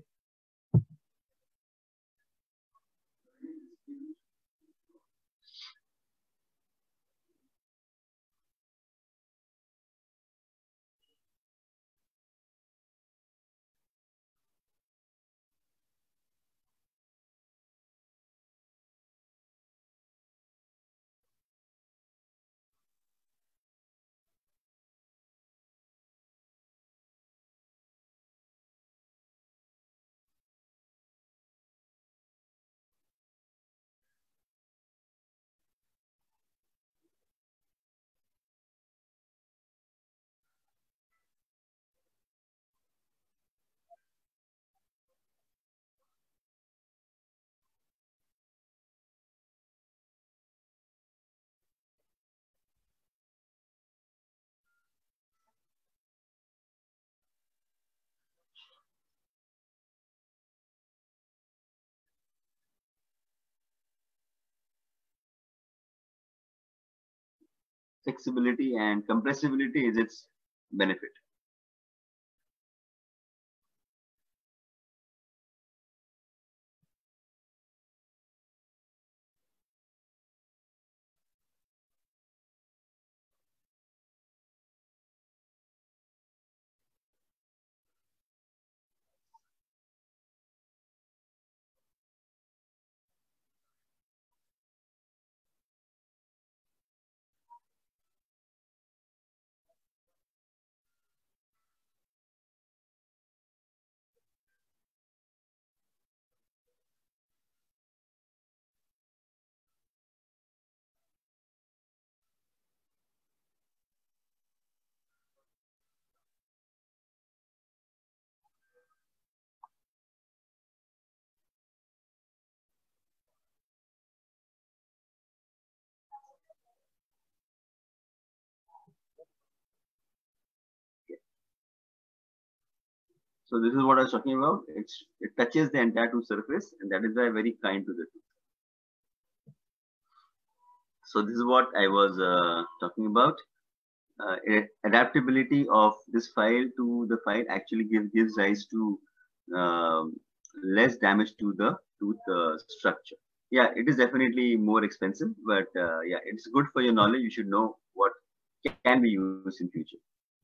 Flexibility and compressibility is its benefit. So this is what I was talking about. It touches the entire tooth surface, and that is why very kind to the tooth. So this is what I was talking about. Adaptability of this file to the file actually gives rise to less damage to the tooth structure. Yeah, it is definitely more expensive, but yeah, it's good for your knowledge. You should know what can be used in future.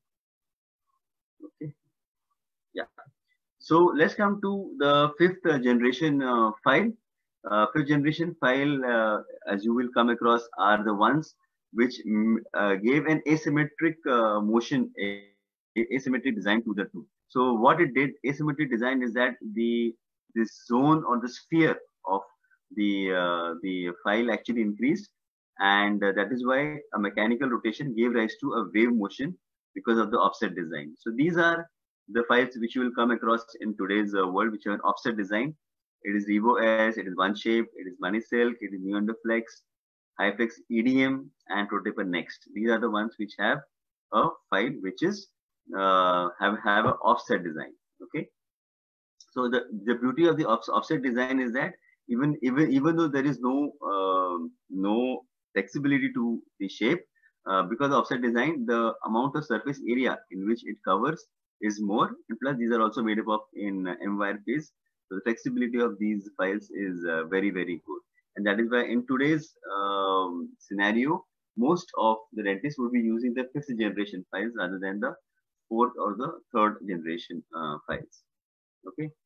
Okay. Yeah. So let's come to the fifth generation file. Fifth generation file, as you will come across, are the ones which gave an asymmetric motion, asymmetric design to the tooth. So what it did, asymmetric design, is that this zone or the sphere of the file actually increased, and that is why a mechanical rotation gave rise to a wave motion because of the offset design. So these are the files which you will come across in today's world, which are an offset design. It is Revo S, it is OneShape, it is Moneysilk, it is NeoEndoFlex, HyFlex EDM, and Protaper Next. These are the ones which have a file which is have an offset design. Okay. So the beauty of the offset design is that even though there is no flexibility to the shape, because of offset design, the amount of surface area in which it covers is more, and plus these are also made up of in M-wire phase. So the flexibility of these files is very good, and that is why in today's scenario, most of the dentists would be using the fifth generation files rather than the fourth or the third generation files. Okay.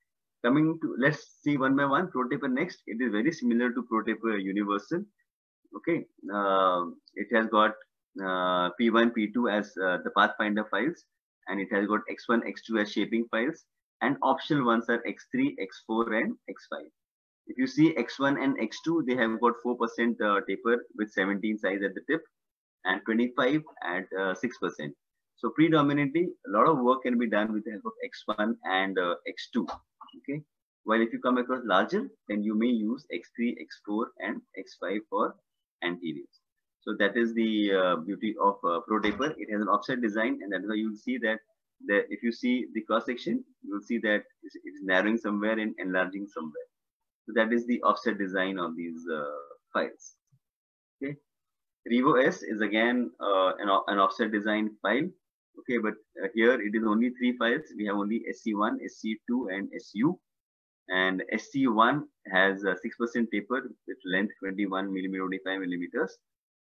Coming to, let's see one by one. ProTaper next. It is very similar to ProTaper Universal. Okay, it has got P1, P2 as the Pathfinder files, and it has got X1, X2 as shaping files, and optional ones are X3, X4, and X5. If you see X1 and X2, they have got 4% taper with 17 size at the tip and 25 at 6%. So predominantly, a lot of work can be done with the help of X1 and X2. Okay. While if you come across larger, then you may use X3, X4, and X5 for anteriors. So that is the beauty of ProTaper. It has an offset design, and that is why you will see that if you see the cross section, you will see that it's narrowing somewhere and enlarging somewhere. So that is the offset design of these files. Okay. Revo S is again an offset design file. Okay, but here it is only 3 files. We have only SC1, SC2, and SU. And SC1 has 6% taper with length 21 millimeter, 25 millimeters.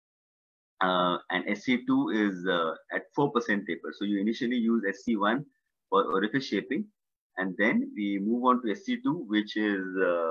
And SC2 is at 4% taper. So you initially use SC1 for orifice shaping, and then we move on to SC2, which is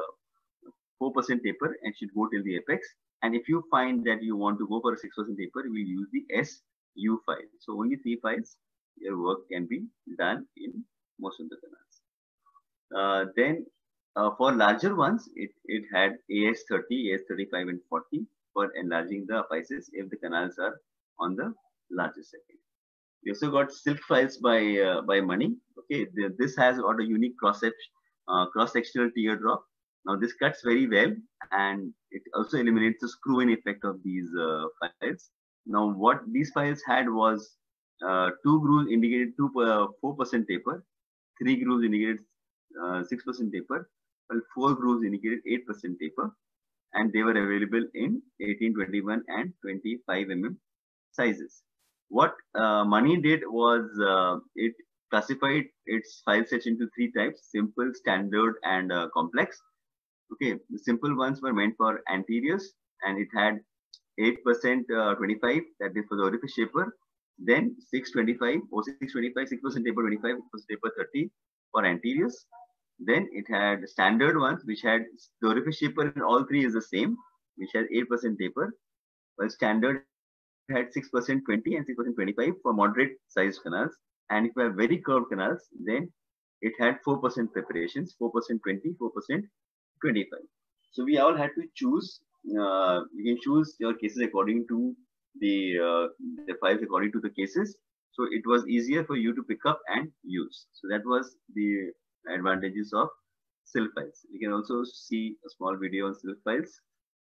4% taper and should go till the apex. And if you find that you want to go for a 6% taper, we will use the SU file. So only 3 files, your work can be done in most of the canals. Then for larger ones, it had AS30, AS35, and 40 for enlarging the apices if the canals are on the larger segment. We also got silk files by Mani. Okay, this has got a unique cross-sectional teardrop. Now this cuts very well, and it also eliminates the screw-in effect of these files. Now what these files had was 2 grooves indicated 4% taper, 3 grooves indicated 6% taper, while 4 grooves indicated 8% taper, and they were available in 18, 21, and 25 mm sizes. What Mani did was it classified its file sets into 3 types: simple, standard, and complex. Okay, the simple ones were meant for anteriors, and it had 8% 25, that is for the orifice shaper, then 625 or 625, 6% taper 25, 6% taper 30 for anteriors. Then it had standard ones, which had the orifice shaper in all 3 is the same, which has 8% taper, while standard had 6% 20 and 6% 25 for moderate sized canals. And if you have very curved canals, then it had 4% preparations, 4% 20, 4% 25. So we all had to choose. You can choose your cases according to the files according to the cases. So it was easier for you to pick up and use. So that was the advantages of silk files. You can also see a small video on silk files.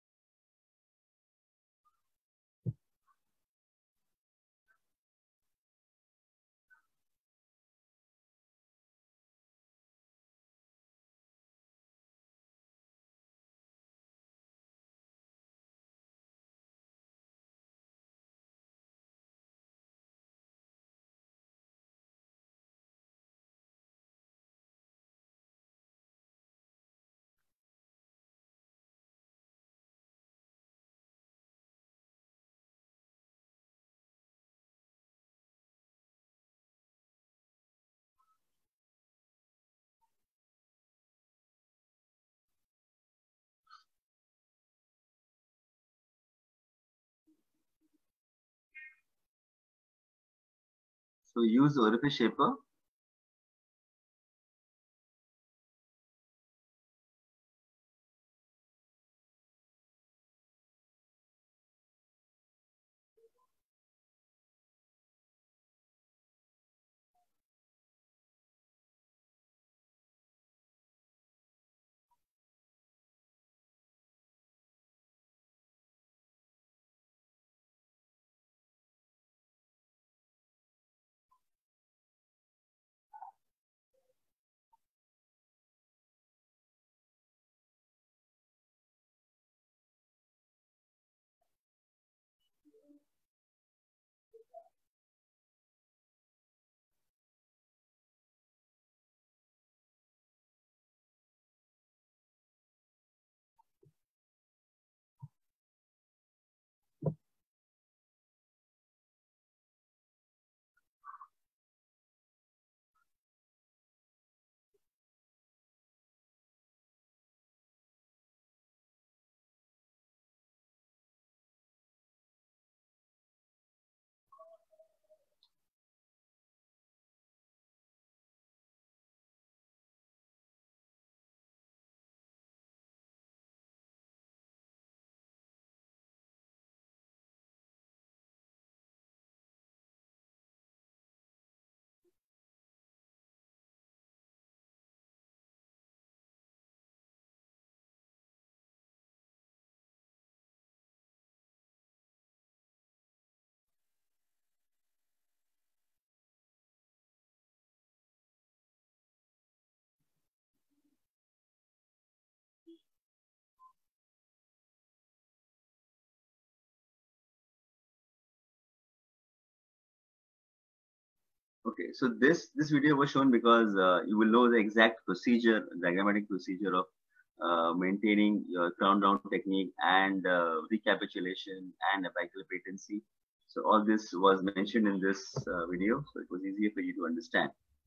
So use orifice shaper. Okay, so this video was shown because you will know the exact procedure, diagrammatic procedure of maintaining your crown down technique and recapitulation and apical patency. So all this was mentioned in this video, so it was easier for you to understand.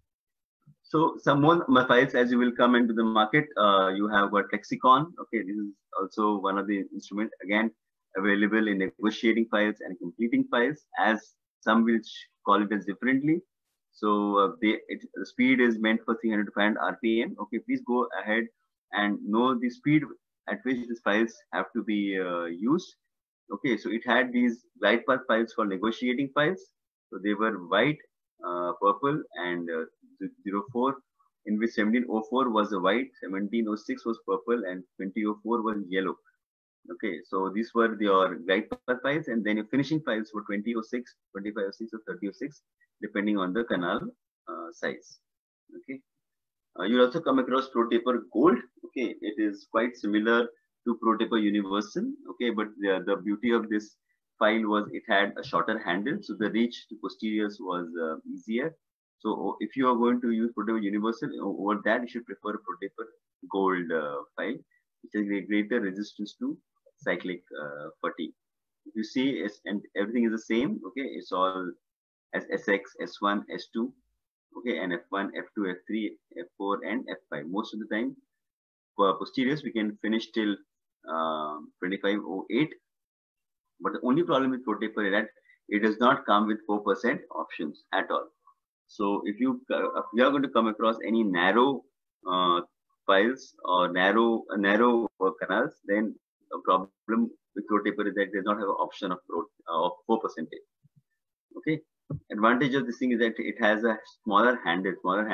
So some more files as you will come into the market, you have got lexicon. Okay, this is also one of the instruments again available in negotiating files and completing files, as some will call it as differently. So the speed is meant for 300 to 500 RPM. Okay, please go ahead and know the speed at which these files have to be used. Okay, so it had these glide path files for negotiating files. So they were white, purple, and 04, in which 1704 was a white, 1706 was purple, and 2004 was yellow. Okay, so these were your glide path files, and then your finishing files were 2006, 2506, or 3006, depending on the canal size. Okay, you'll also come across ProTaper Gold. Okay, it is quite similar to ProTaper Universal. Okay, but the beauty of this file was it had a shorter handle, so the reach to posteriors was easier. So if you are going to use ProTaper Universal, over that you should prefer ProTaper Gold file, which has a greater resistance to cyclic fatigue. If you see, and everything is the same. Okay, it's all as SX, S1, S2. Okay, and F1, F2, F3, F4, and F5. Most of the time, for posteriors, we can finish till 2508. But the only problem with ProTaper is that it does not come with 4% options at all. So if you are going to come across any narrow files or narrow canals, then a problem with ProTaper is that it does not have an option of 4%. Okay. Advantage of this thing is that it has a smaller handle.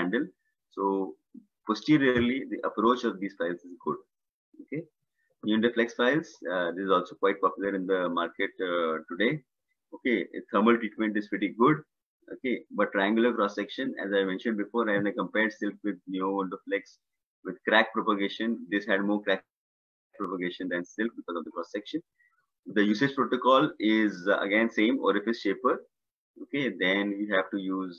So posteriorly, the approach of these files is good. Okay. Unireflex files, this is also quite popular in the market today. Okay, thermal treatment is pretty good. Okay, but triangular cross section, as I mentioned before, and I compared silk with Neo Undoflex with crack propagation. This had more crack propagation than silk because of the cross section. The usage protocol is again same, orifice shaper. Okay, then you have to use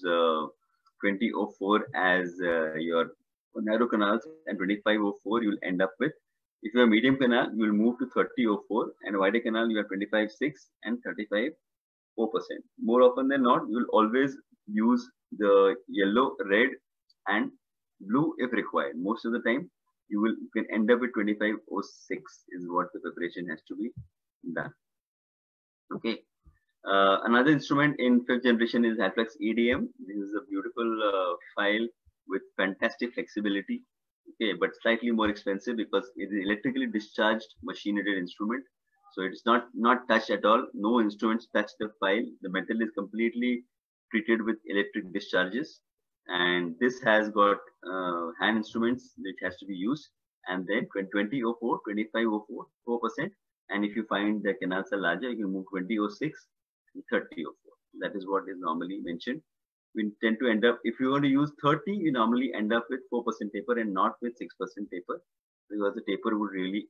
2004 as your narrow canals, and 2504 you'll end up with. If you have medium canal, you will move to 3004, and wider canal you have 25.6 and 35.4%. More often than not, you will always use the yellow, red, and blue if required. Most of the time, you can end up with 25.06 is what the preparation has to be done. Okay. Another instrument in 5th generation is Hyflex EDM. This is a beautiful file with fantastic flexibility. Okay, but slightly more expensive because it is electrically discharged machine-aided instrument. So it's not touched at all. No instruments touch the file. The metal is completely treated with electric discharges. And this has got hand instruments which has to be used. And then 2004, 2504, 4%. And if you find the canals are larger, you can move 2006 to 3004. That is what is normally mentioned. We tend to end up, if you want to use 30, you normally end up with 4% taper and not with 6% taper, because the taper would really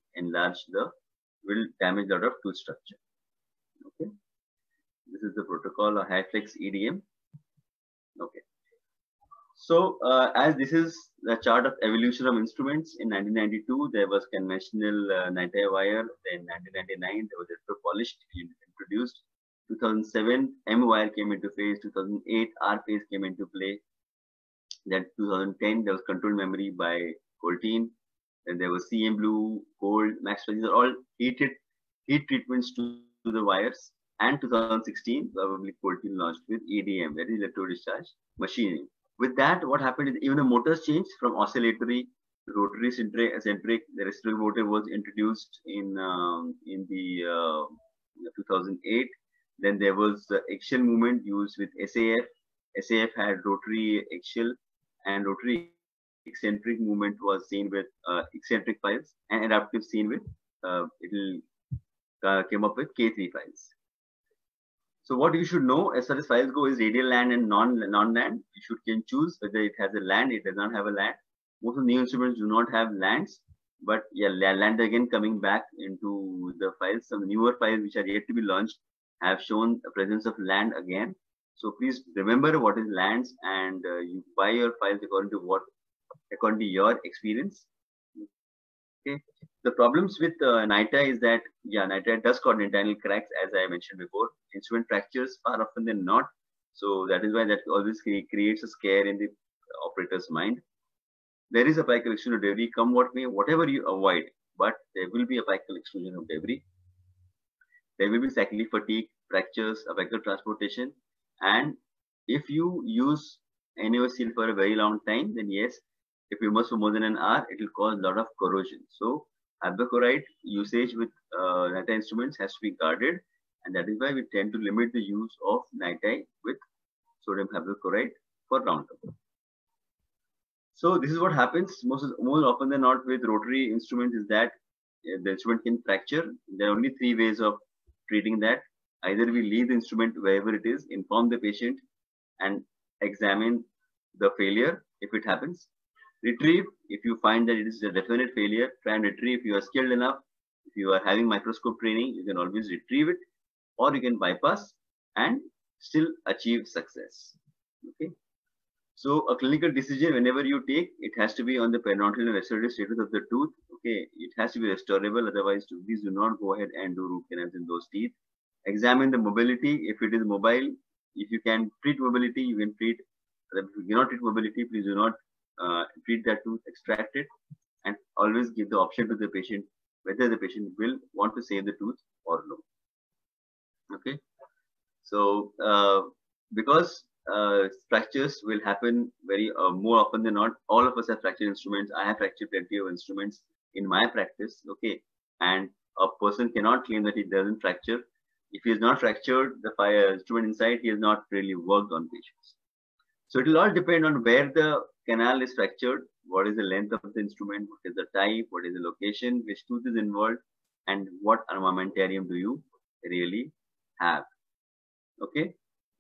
will damage a lot of tooth structure. Okay. This is the protocol of Hyflex EDM. Okay. So as this is the chart of evolution of instruments, in 1992, there was conventional Nightingale wire. Then 1999, there was electro-polished introduced. 2007, M wire came into phase. 2008, R phase came into play. Then 2010, there was controlled memory by Coltine. Then there was CM Blue, Gold, Max. These are all heat treatments to the wires. And 2016, probably Coltine launched with EDM, that is electro discharge machining. With that, what happened is even the motors changed from oscillatory to rotary centric. The reciprocal motor was introduced in the 2008. Then there was the axial movement used with SAF. SAF had rotary axial, and rotary eccentric movement was seen with eccentric files, and adaptive seen with came up with K3 files. So what you should know as far as files go is radial land and non-land. You can choose whether it has a land, it does not have a land. Most of the new instruments do not have lands, but yeah, land again coming back into the files. Some newer files which are yet to be launched have shown the presence of land again. So please remember what is LANS, and you buy your files according to your experience. Okay. The problems with NITI is that, yeah, NITI does cause internal cracks, as I mentioned before. Instrument fractures far often than not. So that is why that always creates a scare in the operator's mind. There is apical exclusion of debris, come what may, whatever you avoid, but there will be apical exclusion of debris. There will be cyclic fatigue, fractures, apical transportation, and if you use NaOH for a very long time, then yes, if you immerse for more than an hour, it will cause a lot of corrosion. So albicoride usage with NITI instruments has to be guarded, and that is why we tend to limit the use of NITI with sodium albicoride for round term. So this is what happens more often than not with rotary instruments, is that the instrument can fracture. There are only three ways of treating that. Either we leave the instrument wherever it is, inform the patient, and examine the failure if it happens. Retrieve, if you find that it is a definite failure, try and retrieve. If you are skilled enough, if you are having microscope training, you can always retrieve it, or you can bypass and still achieve success. Okay. So a clinical decision, whenever you take, it has to be on the periodontal and restorative status of the tooth. Okay, it has to be restorable. Otherwise, please do not go ahead and do root canals in those teeth. Examine the mobility. If it is mobile, if you can treat mobility, you can treat. If you cannot treat mobility, please do not treat that tooth, extract it, and always give the option to the patient whether the patient will want to save the tooth or no. Okay, so because fractures will happen very more often than not. All of us have fractured instruments. I have fractured plenty of instruments in my practice. Okay, and a person cannot claim that he doesn't fracture. If he has not fractured the instrument inside, he has not really worked on patients. So it will all depend on where the canal is fractured, what is the length of the instrument, what is the type, what is the location, which tooth is involved, and what armamentarium do you really have. Okay.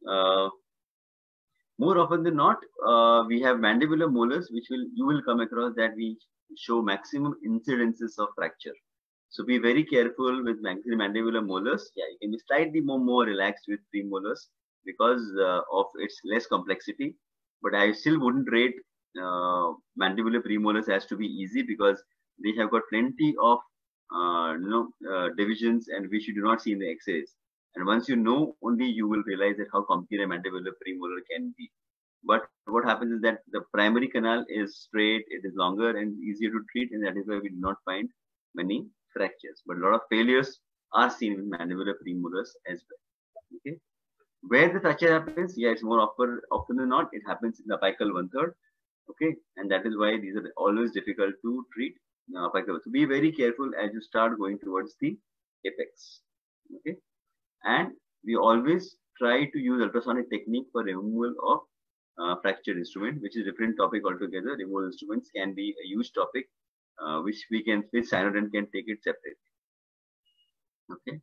More often than not, we have mandibular molars, which you will come across that we show maximum incidences of fracture. So be very careful with mandibular molars. Yeah, you can be slightly more relaxed with premolars because of its less complexity. But I still wouldn't rate mandibular premolars as to be easy, because they have got plenty of divisions, and which you do not see in the X-rays. And once you know, only you will realize that how complicated mandibular premolar can be. But what happens is that the primary canal is straight, it is longer and easier to treat, and that is why we do not find many fractures. But a lot of failures are seen with mandibular premolars as well. Okay, where the fracture happens, yeah, it's more often than not, it happens in the apical 1/3. Okay, and that is why these are always difficult to treat. Apical. So be very careful as you start going towards the apex. Okay. And we always try to use ultrasonic technique for removal of fractured instrument, which is a different topic altogether. Removal instruments can be a huge topic, which Cyanodent can take it separately. Okay.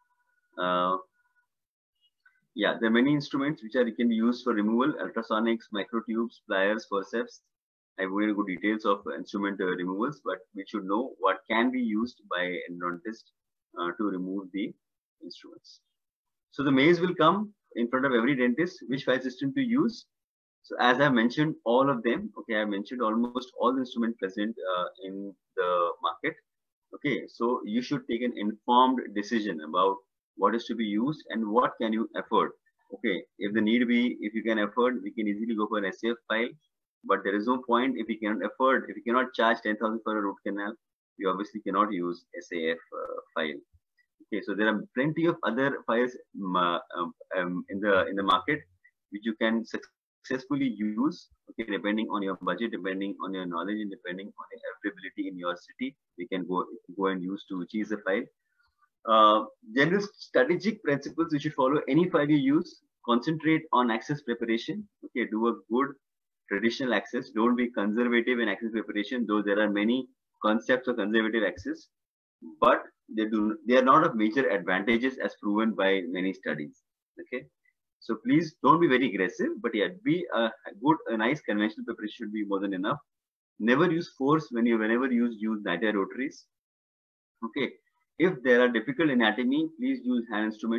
Yeah, there are many instruments which can be used for removal: ultrasonics, microtubes, pliers, forceps. I won't go into details of instrument removals, but we should know what can be used by endodontist to remove the instruments. So the maze will come in front of every dentist, which file system to use. So as I mentioned, all of them, okay, I mentioned almost all the instruments present in the market. Okay, so you should take an informed decision about what is to be used and what can you afford. Okay, if the need be, if you can afford, we can easily go for an SAF file, but there is no point if you cannot afford, if you cannot charge 10,000 for a root canal, you obviously cannot use SAF file. Okay, so there are plenty of other files in the market which you can successfully use. Okay, depending on your budget, depending on your knowledge, and depending on the availability in your city, we can go and use to choose a file. General strategic principles you should follow any file you use. Concentrate on access preparation. Okay, do a good traditional access. Don't be conservative in access preparation, though there are many concepts of conservative access, but they are not of major advantages as proven by many studies. Okay, so please don't be very aggressive, but yeah, be a nice conventional preparation should be more than enough. Never use force whenever you use NITI rotaries. Okay, if there are difficult anatomy, please use hand instruments.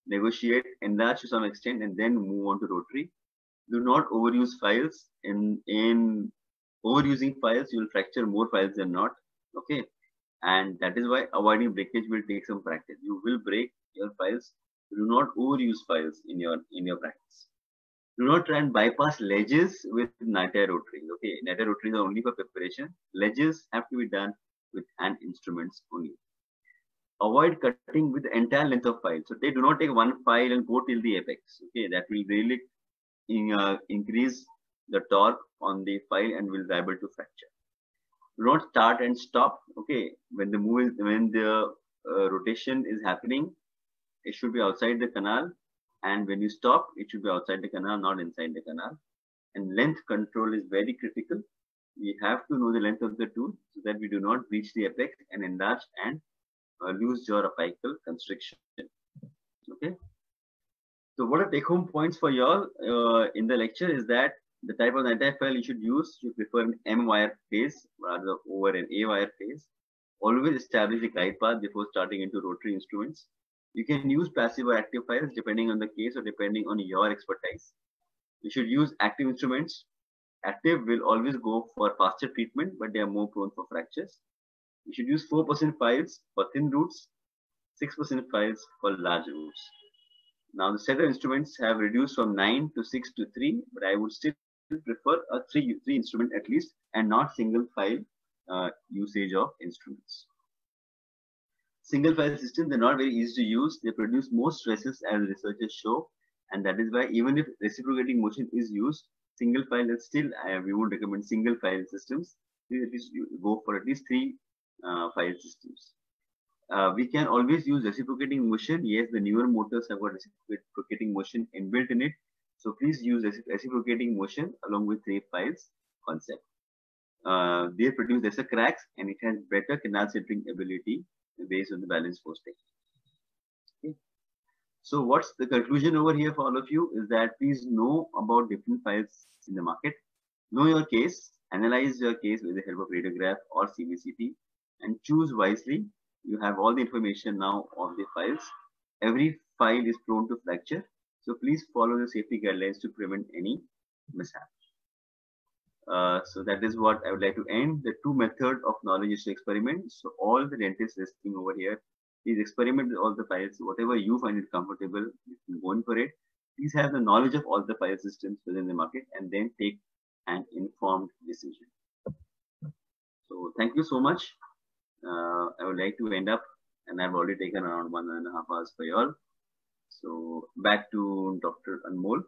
negotiate, enlarge to some extent, and then move on to rotary. Do not overuse files. In overusing files, you will fracture more files than not. Okay, and that is why avoiding breakage will take some practice. You will break your files. Do not overuse files in your practice. Do not try and bypass ledges with NITI rotaries. Okay, NITI rotaries are only for preparation. Ledges have to be done with hand instruments only. Avoid cutting with the entire length of file. So they do not take one file and go till the apex. Okay, that will really increase the torque on the file and will be able to fracture. Do not start and stop. Okay, when the rotation is happening, it should be outside the canal, and when you stop, it should be outside the canal, not inside the canal. And length control is very critical. We have to know the length of the tool so that we do not reach the apex and enlarge and lose your apical constriction. Okay. So what are take-home points for y'all in the lecture is that the type of NITI file you should use, you prefer an M wire phase rather over an A wire phase. Always establish a glide path before starting into rotary instruments. You can use passive or active files depending on the case or depending on your expertise. You should use active instruments. Active will always go for faster treatment, but they are more prone for fractures. You should use 4% files for thin roots, 6% files for large roots. Now the set of instruments have reduced from 9 to 6 to 3, but I would still prefer a three instrument at least and not single file usage of instruments. Single file systems, they're not very easy to use. They produce more stresses as researchers show. And that is why even if reciprocating motion is used, single file is still, we would recommend single file systems. Please at least go for at least 3 file systems. We can always use reciprocating motion. Yes, the newer motors have got reciprocating motion inbuilt in it. So please use reciprocating motion along with 3 files concept. They produce lesser cracks and it has better canal centering ability based on the balance force technique. Okay. So what's the conclusion over here for all of you is that please know about different files in the market. Know your case, analyze your case with the help of radiograph or CBCT and choose wisely. You have all the information now of the files. Every file is prone to fracture. So please follow the safety guidelines to prevent any mishap. So that is what I would like to end. The 2 methods of knowledge is to experiment. So all the dentists listening over here, please experiment with all the files. Whatever you find it comfortable, you can go in for it. Please have the knowledge of all the file systems within the market and then take an informed decision. So thank you so much. I would like to end up, and I've already taken around 1.5 hours for you all. So back to Dr. Anmol.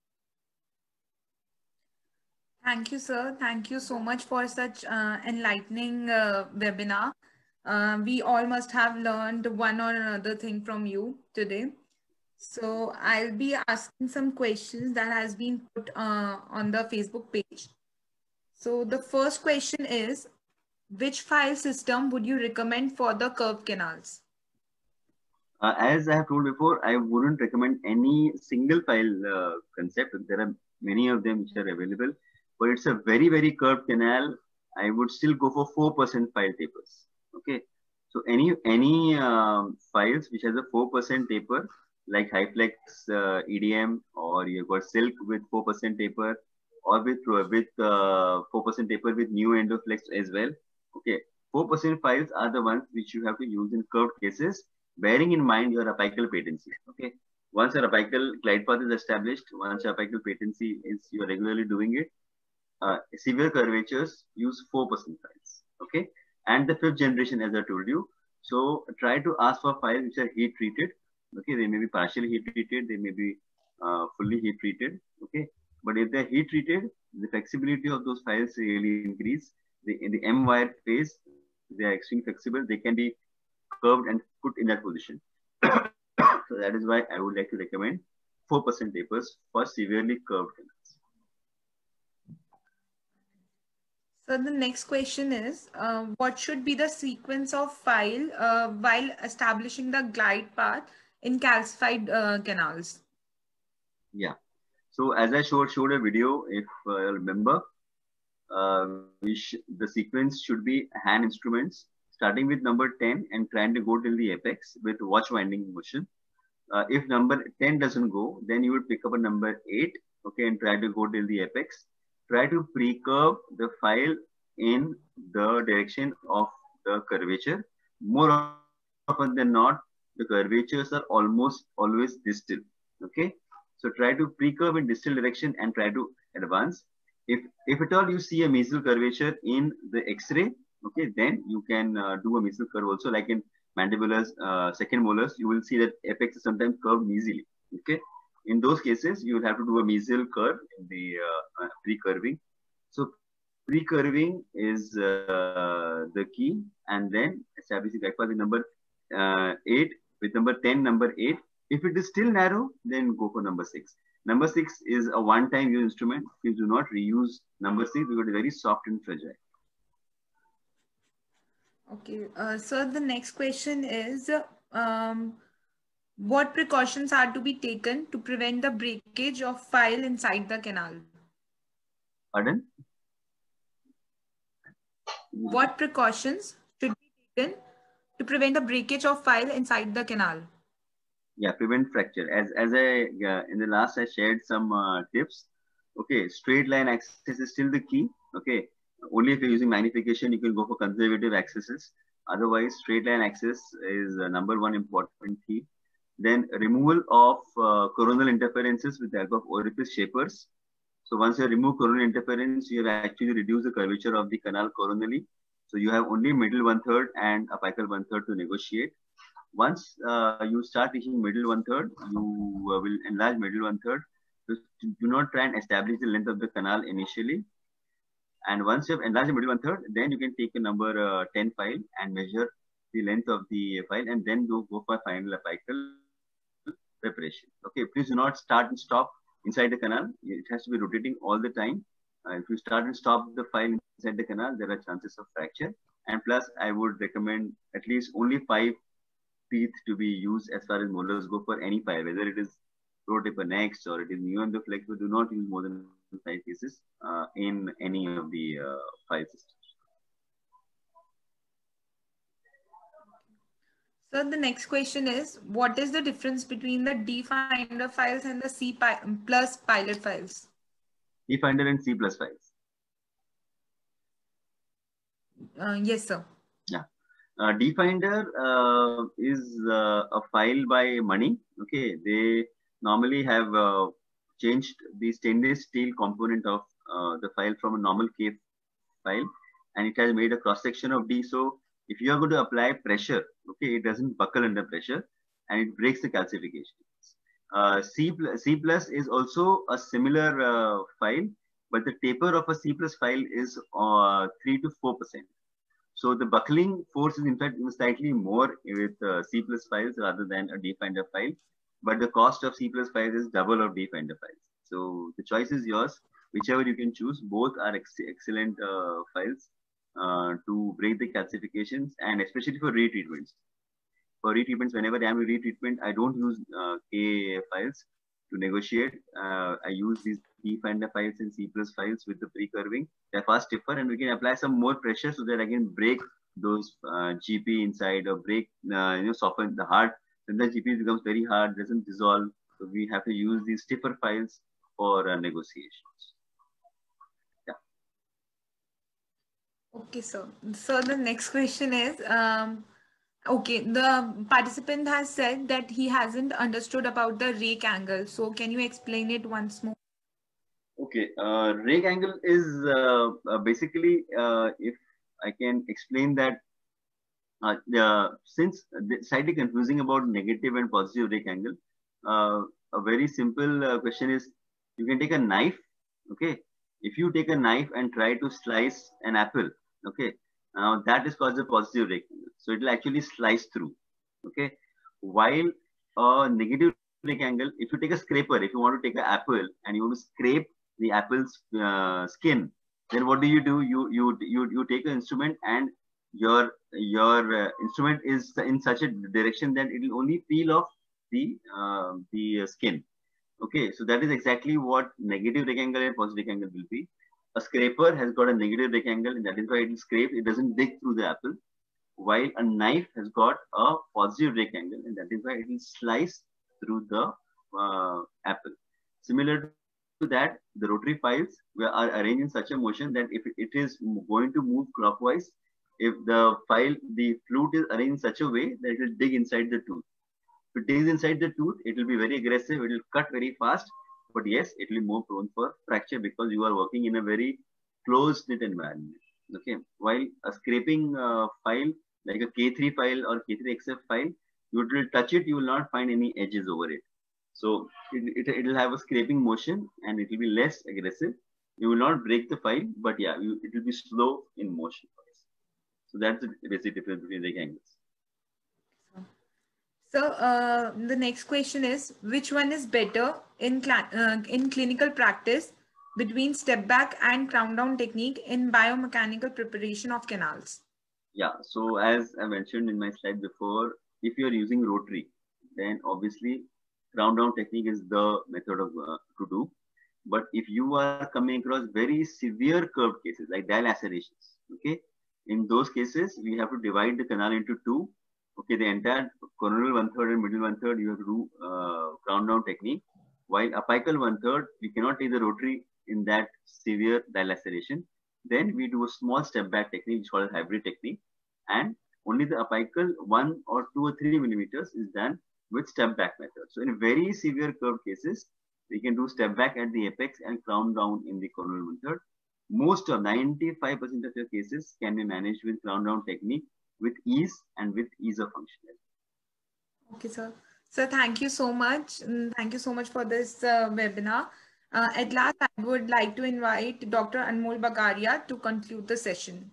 Thank you, sir. Thank you so much for such enlightening webinar. We all must have learned one or another thing from you today. So I'll be asking some questions that has been put on the Facebook page. So the first question is, which file system would you recommend for the curved canals? As I have told before, I wouldn't recommend any single file concept. There are many of them which are available, but it's a very, very curved canal. I would still go for 4% file tapers. Okay. So any files which has a 4% taper, like Hyflex EDM, or you've got Silk with 4% taper, or with 4% taper with new Endoflex as well. Okay, 4% files are the ones which you have to use in curved cases, bearing in mind your apical patency. Okay, once your apical glide path is established, once your apical patency is you're regularly doing it, severe curvatures use 4% files. Okay, and the 5th generation, as I told you. So try to ask for files which are heat treated. Okay, they may be partially heat treated, they may be fully heat treated. Okay, but if they're heat treated, the flexibility of those files really increase. In the M wire phase, they are extremely flexible. They can be curved and put in that position. So that is why I would like to recommend 4% tapers for severely curved canals. So the next question is, what should be the sequence of file while establishing the glide path in calcified canals? Yeah. So as I showed a video, if you remember, the sequence should be hand instruments, starting with number 10 and trying to go till the apex with watch winding motion. If number 10 doesn't go, then you would pick up a number 8, okay, and try to go till the apex. Try to pre-curve the file in the direction of the curvature. More often than not, the curvatures are almost always distal, okay. So try to pre-curve in distal direction and try to advance. If at all you see a mesial curvature in the X-ray, okay, then you can do a mesial curve also, like in mandibulars, second molars, you will see that apex is sometimes curved mesially, okay. In those cases, you will have to do a mesial curve in the pre-curving. So pre-curving is the key, and then establishing right path with number 8, with number 10, number 8. If it is still narrow, then go for number 6. Number 6 is a one-time use instrument. Please do not reuse number 6 because it is very soft and fragile. Okay, so the next question is, what precautions are to be taken to prevent the breakage of file inside the canal? Pardon? What precautions should be taken to prevent the breakage of file inside the canal? Yeah, prevent fracture. As I in the last I shared some tips. Okay, straight line axis is still the key. Okay, only if you're using magnification you can go for conservative axes. Otherwise, straight line axis is number one important key. Then removal of coronal interferences with the help of orifice shapers. So once you remove coronal interference, you have actually reduced the curvature of the canal coronally. So you have only middle 1/3 and apical 1/3 to negotiate. Once you start reaching middle 1/3, you will enlarge middle 1/3. So do not try and establish the length of the canal initially. And once you have enlarged the middle 1/3, then you can take a number 10 file and measure the length of the file, and then go for final apical preparation. Okay, please do not start and stop inside the canal. It has to be rotating all the time. If you start and stop the file inside the canal, there are chances of fracture. And plus, I would recommend at least only 5 teeth to be used as far as molars go for any file, whether it is ProTaper Next or it is Neo Endoflex. We do not use more than 5 pieces in any of the file systems. So the next question is, what is the difference between the DFinder files and the C+ pilot files? DFinder and C+ files. Yes, sir. Yeah. DFinder is a file by Money. Okay, they normally have changed the stainless steel component of the file from a normal K file, and it has made a cross section of D. So if you are going to apply pressure, okay, it doesn't buckle under pressure and it breaks the calcifications. C+ is also a similar file, but the taper of a C+ file is 3 to 4%. So the buckling force is in fact slightly more with C+ files rather than a DFinder file, but the cost of C+ files is double of DFinder files. So the choice is yours, whichever you can choose. Both are excellent files to break the calcifications, and especially for retreatments. For retreatments, whenever I am in retreatment, I don't use K files to negotiate. I use these DFinder files and C+ files with the pre-curving. They're far stiffer, and we can apply some more pressure so that I can break those GP inside, or break, soften the hard. Then the GP becomes very hard, doesn't dissolve. So we have to use these stiffer files for negotiations. Yeah. Okay, so the next question is, okay, the participant has said that he hasn't understood about the rake angle. So can you explain it once more? Okay, rake angle is basically, if I can explain that, since it's slightly confusing about negative and positive rake angle, a very simple question is, you can take a knife, okay? If you take a knife and try to slice an apple, okay, now that is called a positive rake angle. So it will actually slice through, okay? While a negative rake angle, if you take a scraper, if you want to take an apple and you want to scrape the apple's skin, then what do? You take an instrument, and your instrument is in such a direction that it will only peel off the skin. Okay, so that is exactly what negative rake angle and positive rake angle will be. A scraper has got a negative rake angle, and that is why it will scrape. It doesn't dig through the apple. While a knife has got a positive rake angle, and that is why it will slice through the apple. Similar to that, the rotary files are arranged in such a motion that if it is going to move clockwise, if the flute is arranged in such a way that it will dig inside the tooth. If it digs inside the tooth, it will be very aggressive, it will cut very fast, but yes, it will be more prone for fracture because you are working in a very closed-knit environment. Okay, while a scraping file like a K3 file or K3XF file, you will touch it, you will not find any edges over it. So it will have a scraping motion and it will be less aggressive. You will not break the file, but yeah, it will be slow in motion. So that's the basic difference between the angles. So the next question is, which one is better in clinical practice between step back and crown down technique in biomechanical preparation of canals? Yeah, so as I mentioned in my slide before, if you're using rotary, then obviously crown down technique is the method of to do. But if you are coming across very severe curved cases like dilacerations, okay, in those cases we have to divide the canal into two. Okay, the entire coronal 1/3 and middle 1/3 you have to do crown down technique, while apical 1/3 we cannot take the rotary in that severe dilaceration. Then we do a small step back technique, which is called hybrid technique, and only the apical 1 or 2 or 3 millimeters is done with step back method. So in very severe curved cases, we can do step back at the apex and crown down in the coronal 1/3. Most of 95% of your cases can be managed with crown down technique with ease and with ease of functionality. Okay, sir. So thank you so much. Thank you so much for this webinar. At last, I would like to invite Dr. Anmol Bagaria to conclude the session.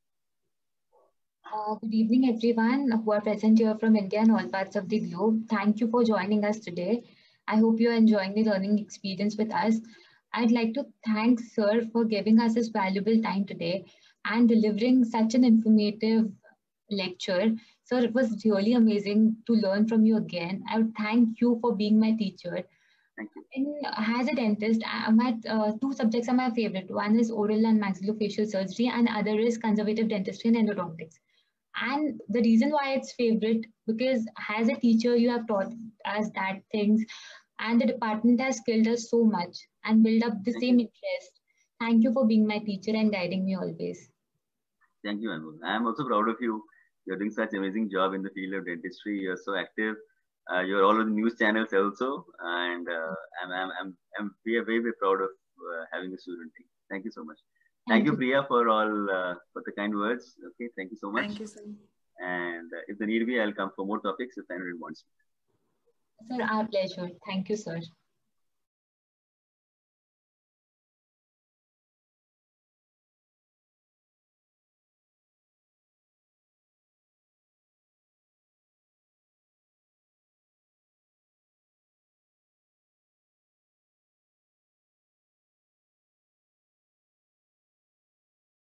Good evening, everyone who are present here from India and all parts of the globe. Thank you for joining us today. I hope you're enjoying the learning experience with us. I'd like to thank Sir for giving us this valuable time today and delivering such an informative lecture. Sir, it was really amazing to learn from you again. I would thank you for being my teacher. Thank you. As a dentist, my two subjects are my favorite. One is oral and maxillofacial surgery, and other is conservative dentistry and endodontics. And the reason why it's favorite, because as a teacher, you have taught us that things, and the department has skilled us so much and built up the same interest. Thank you for being my teacher and guiding me always. Thank you, Anmol. I am also proud of you. You're doing such an amazing job in the field of dentistry. You're so active. You're all on the news channels also, and we are very, very proud of having a student team. Thank you so much. Thank you, Priya, for for the kind words. Okay, thank you so much. Thank you, sir. And if the need be, I'll come for more topics if anyone wants me. Sir, our pleasure. Thank you, sir.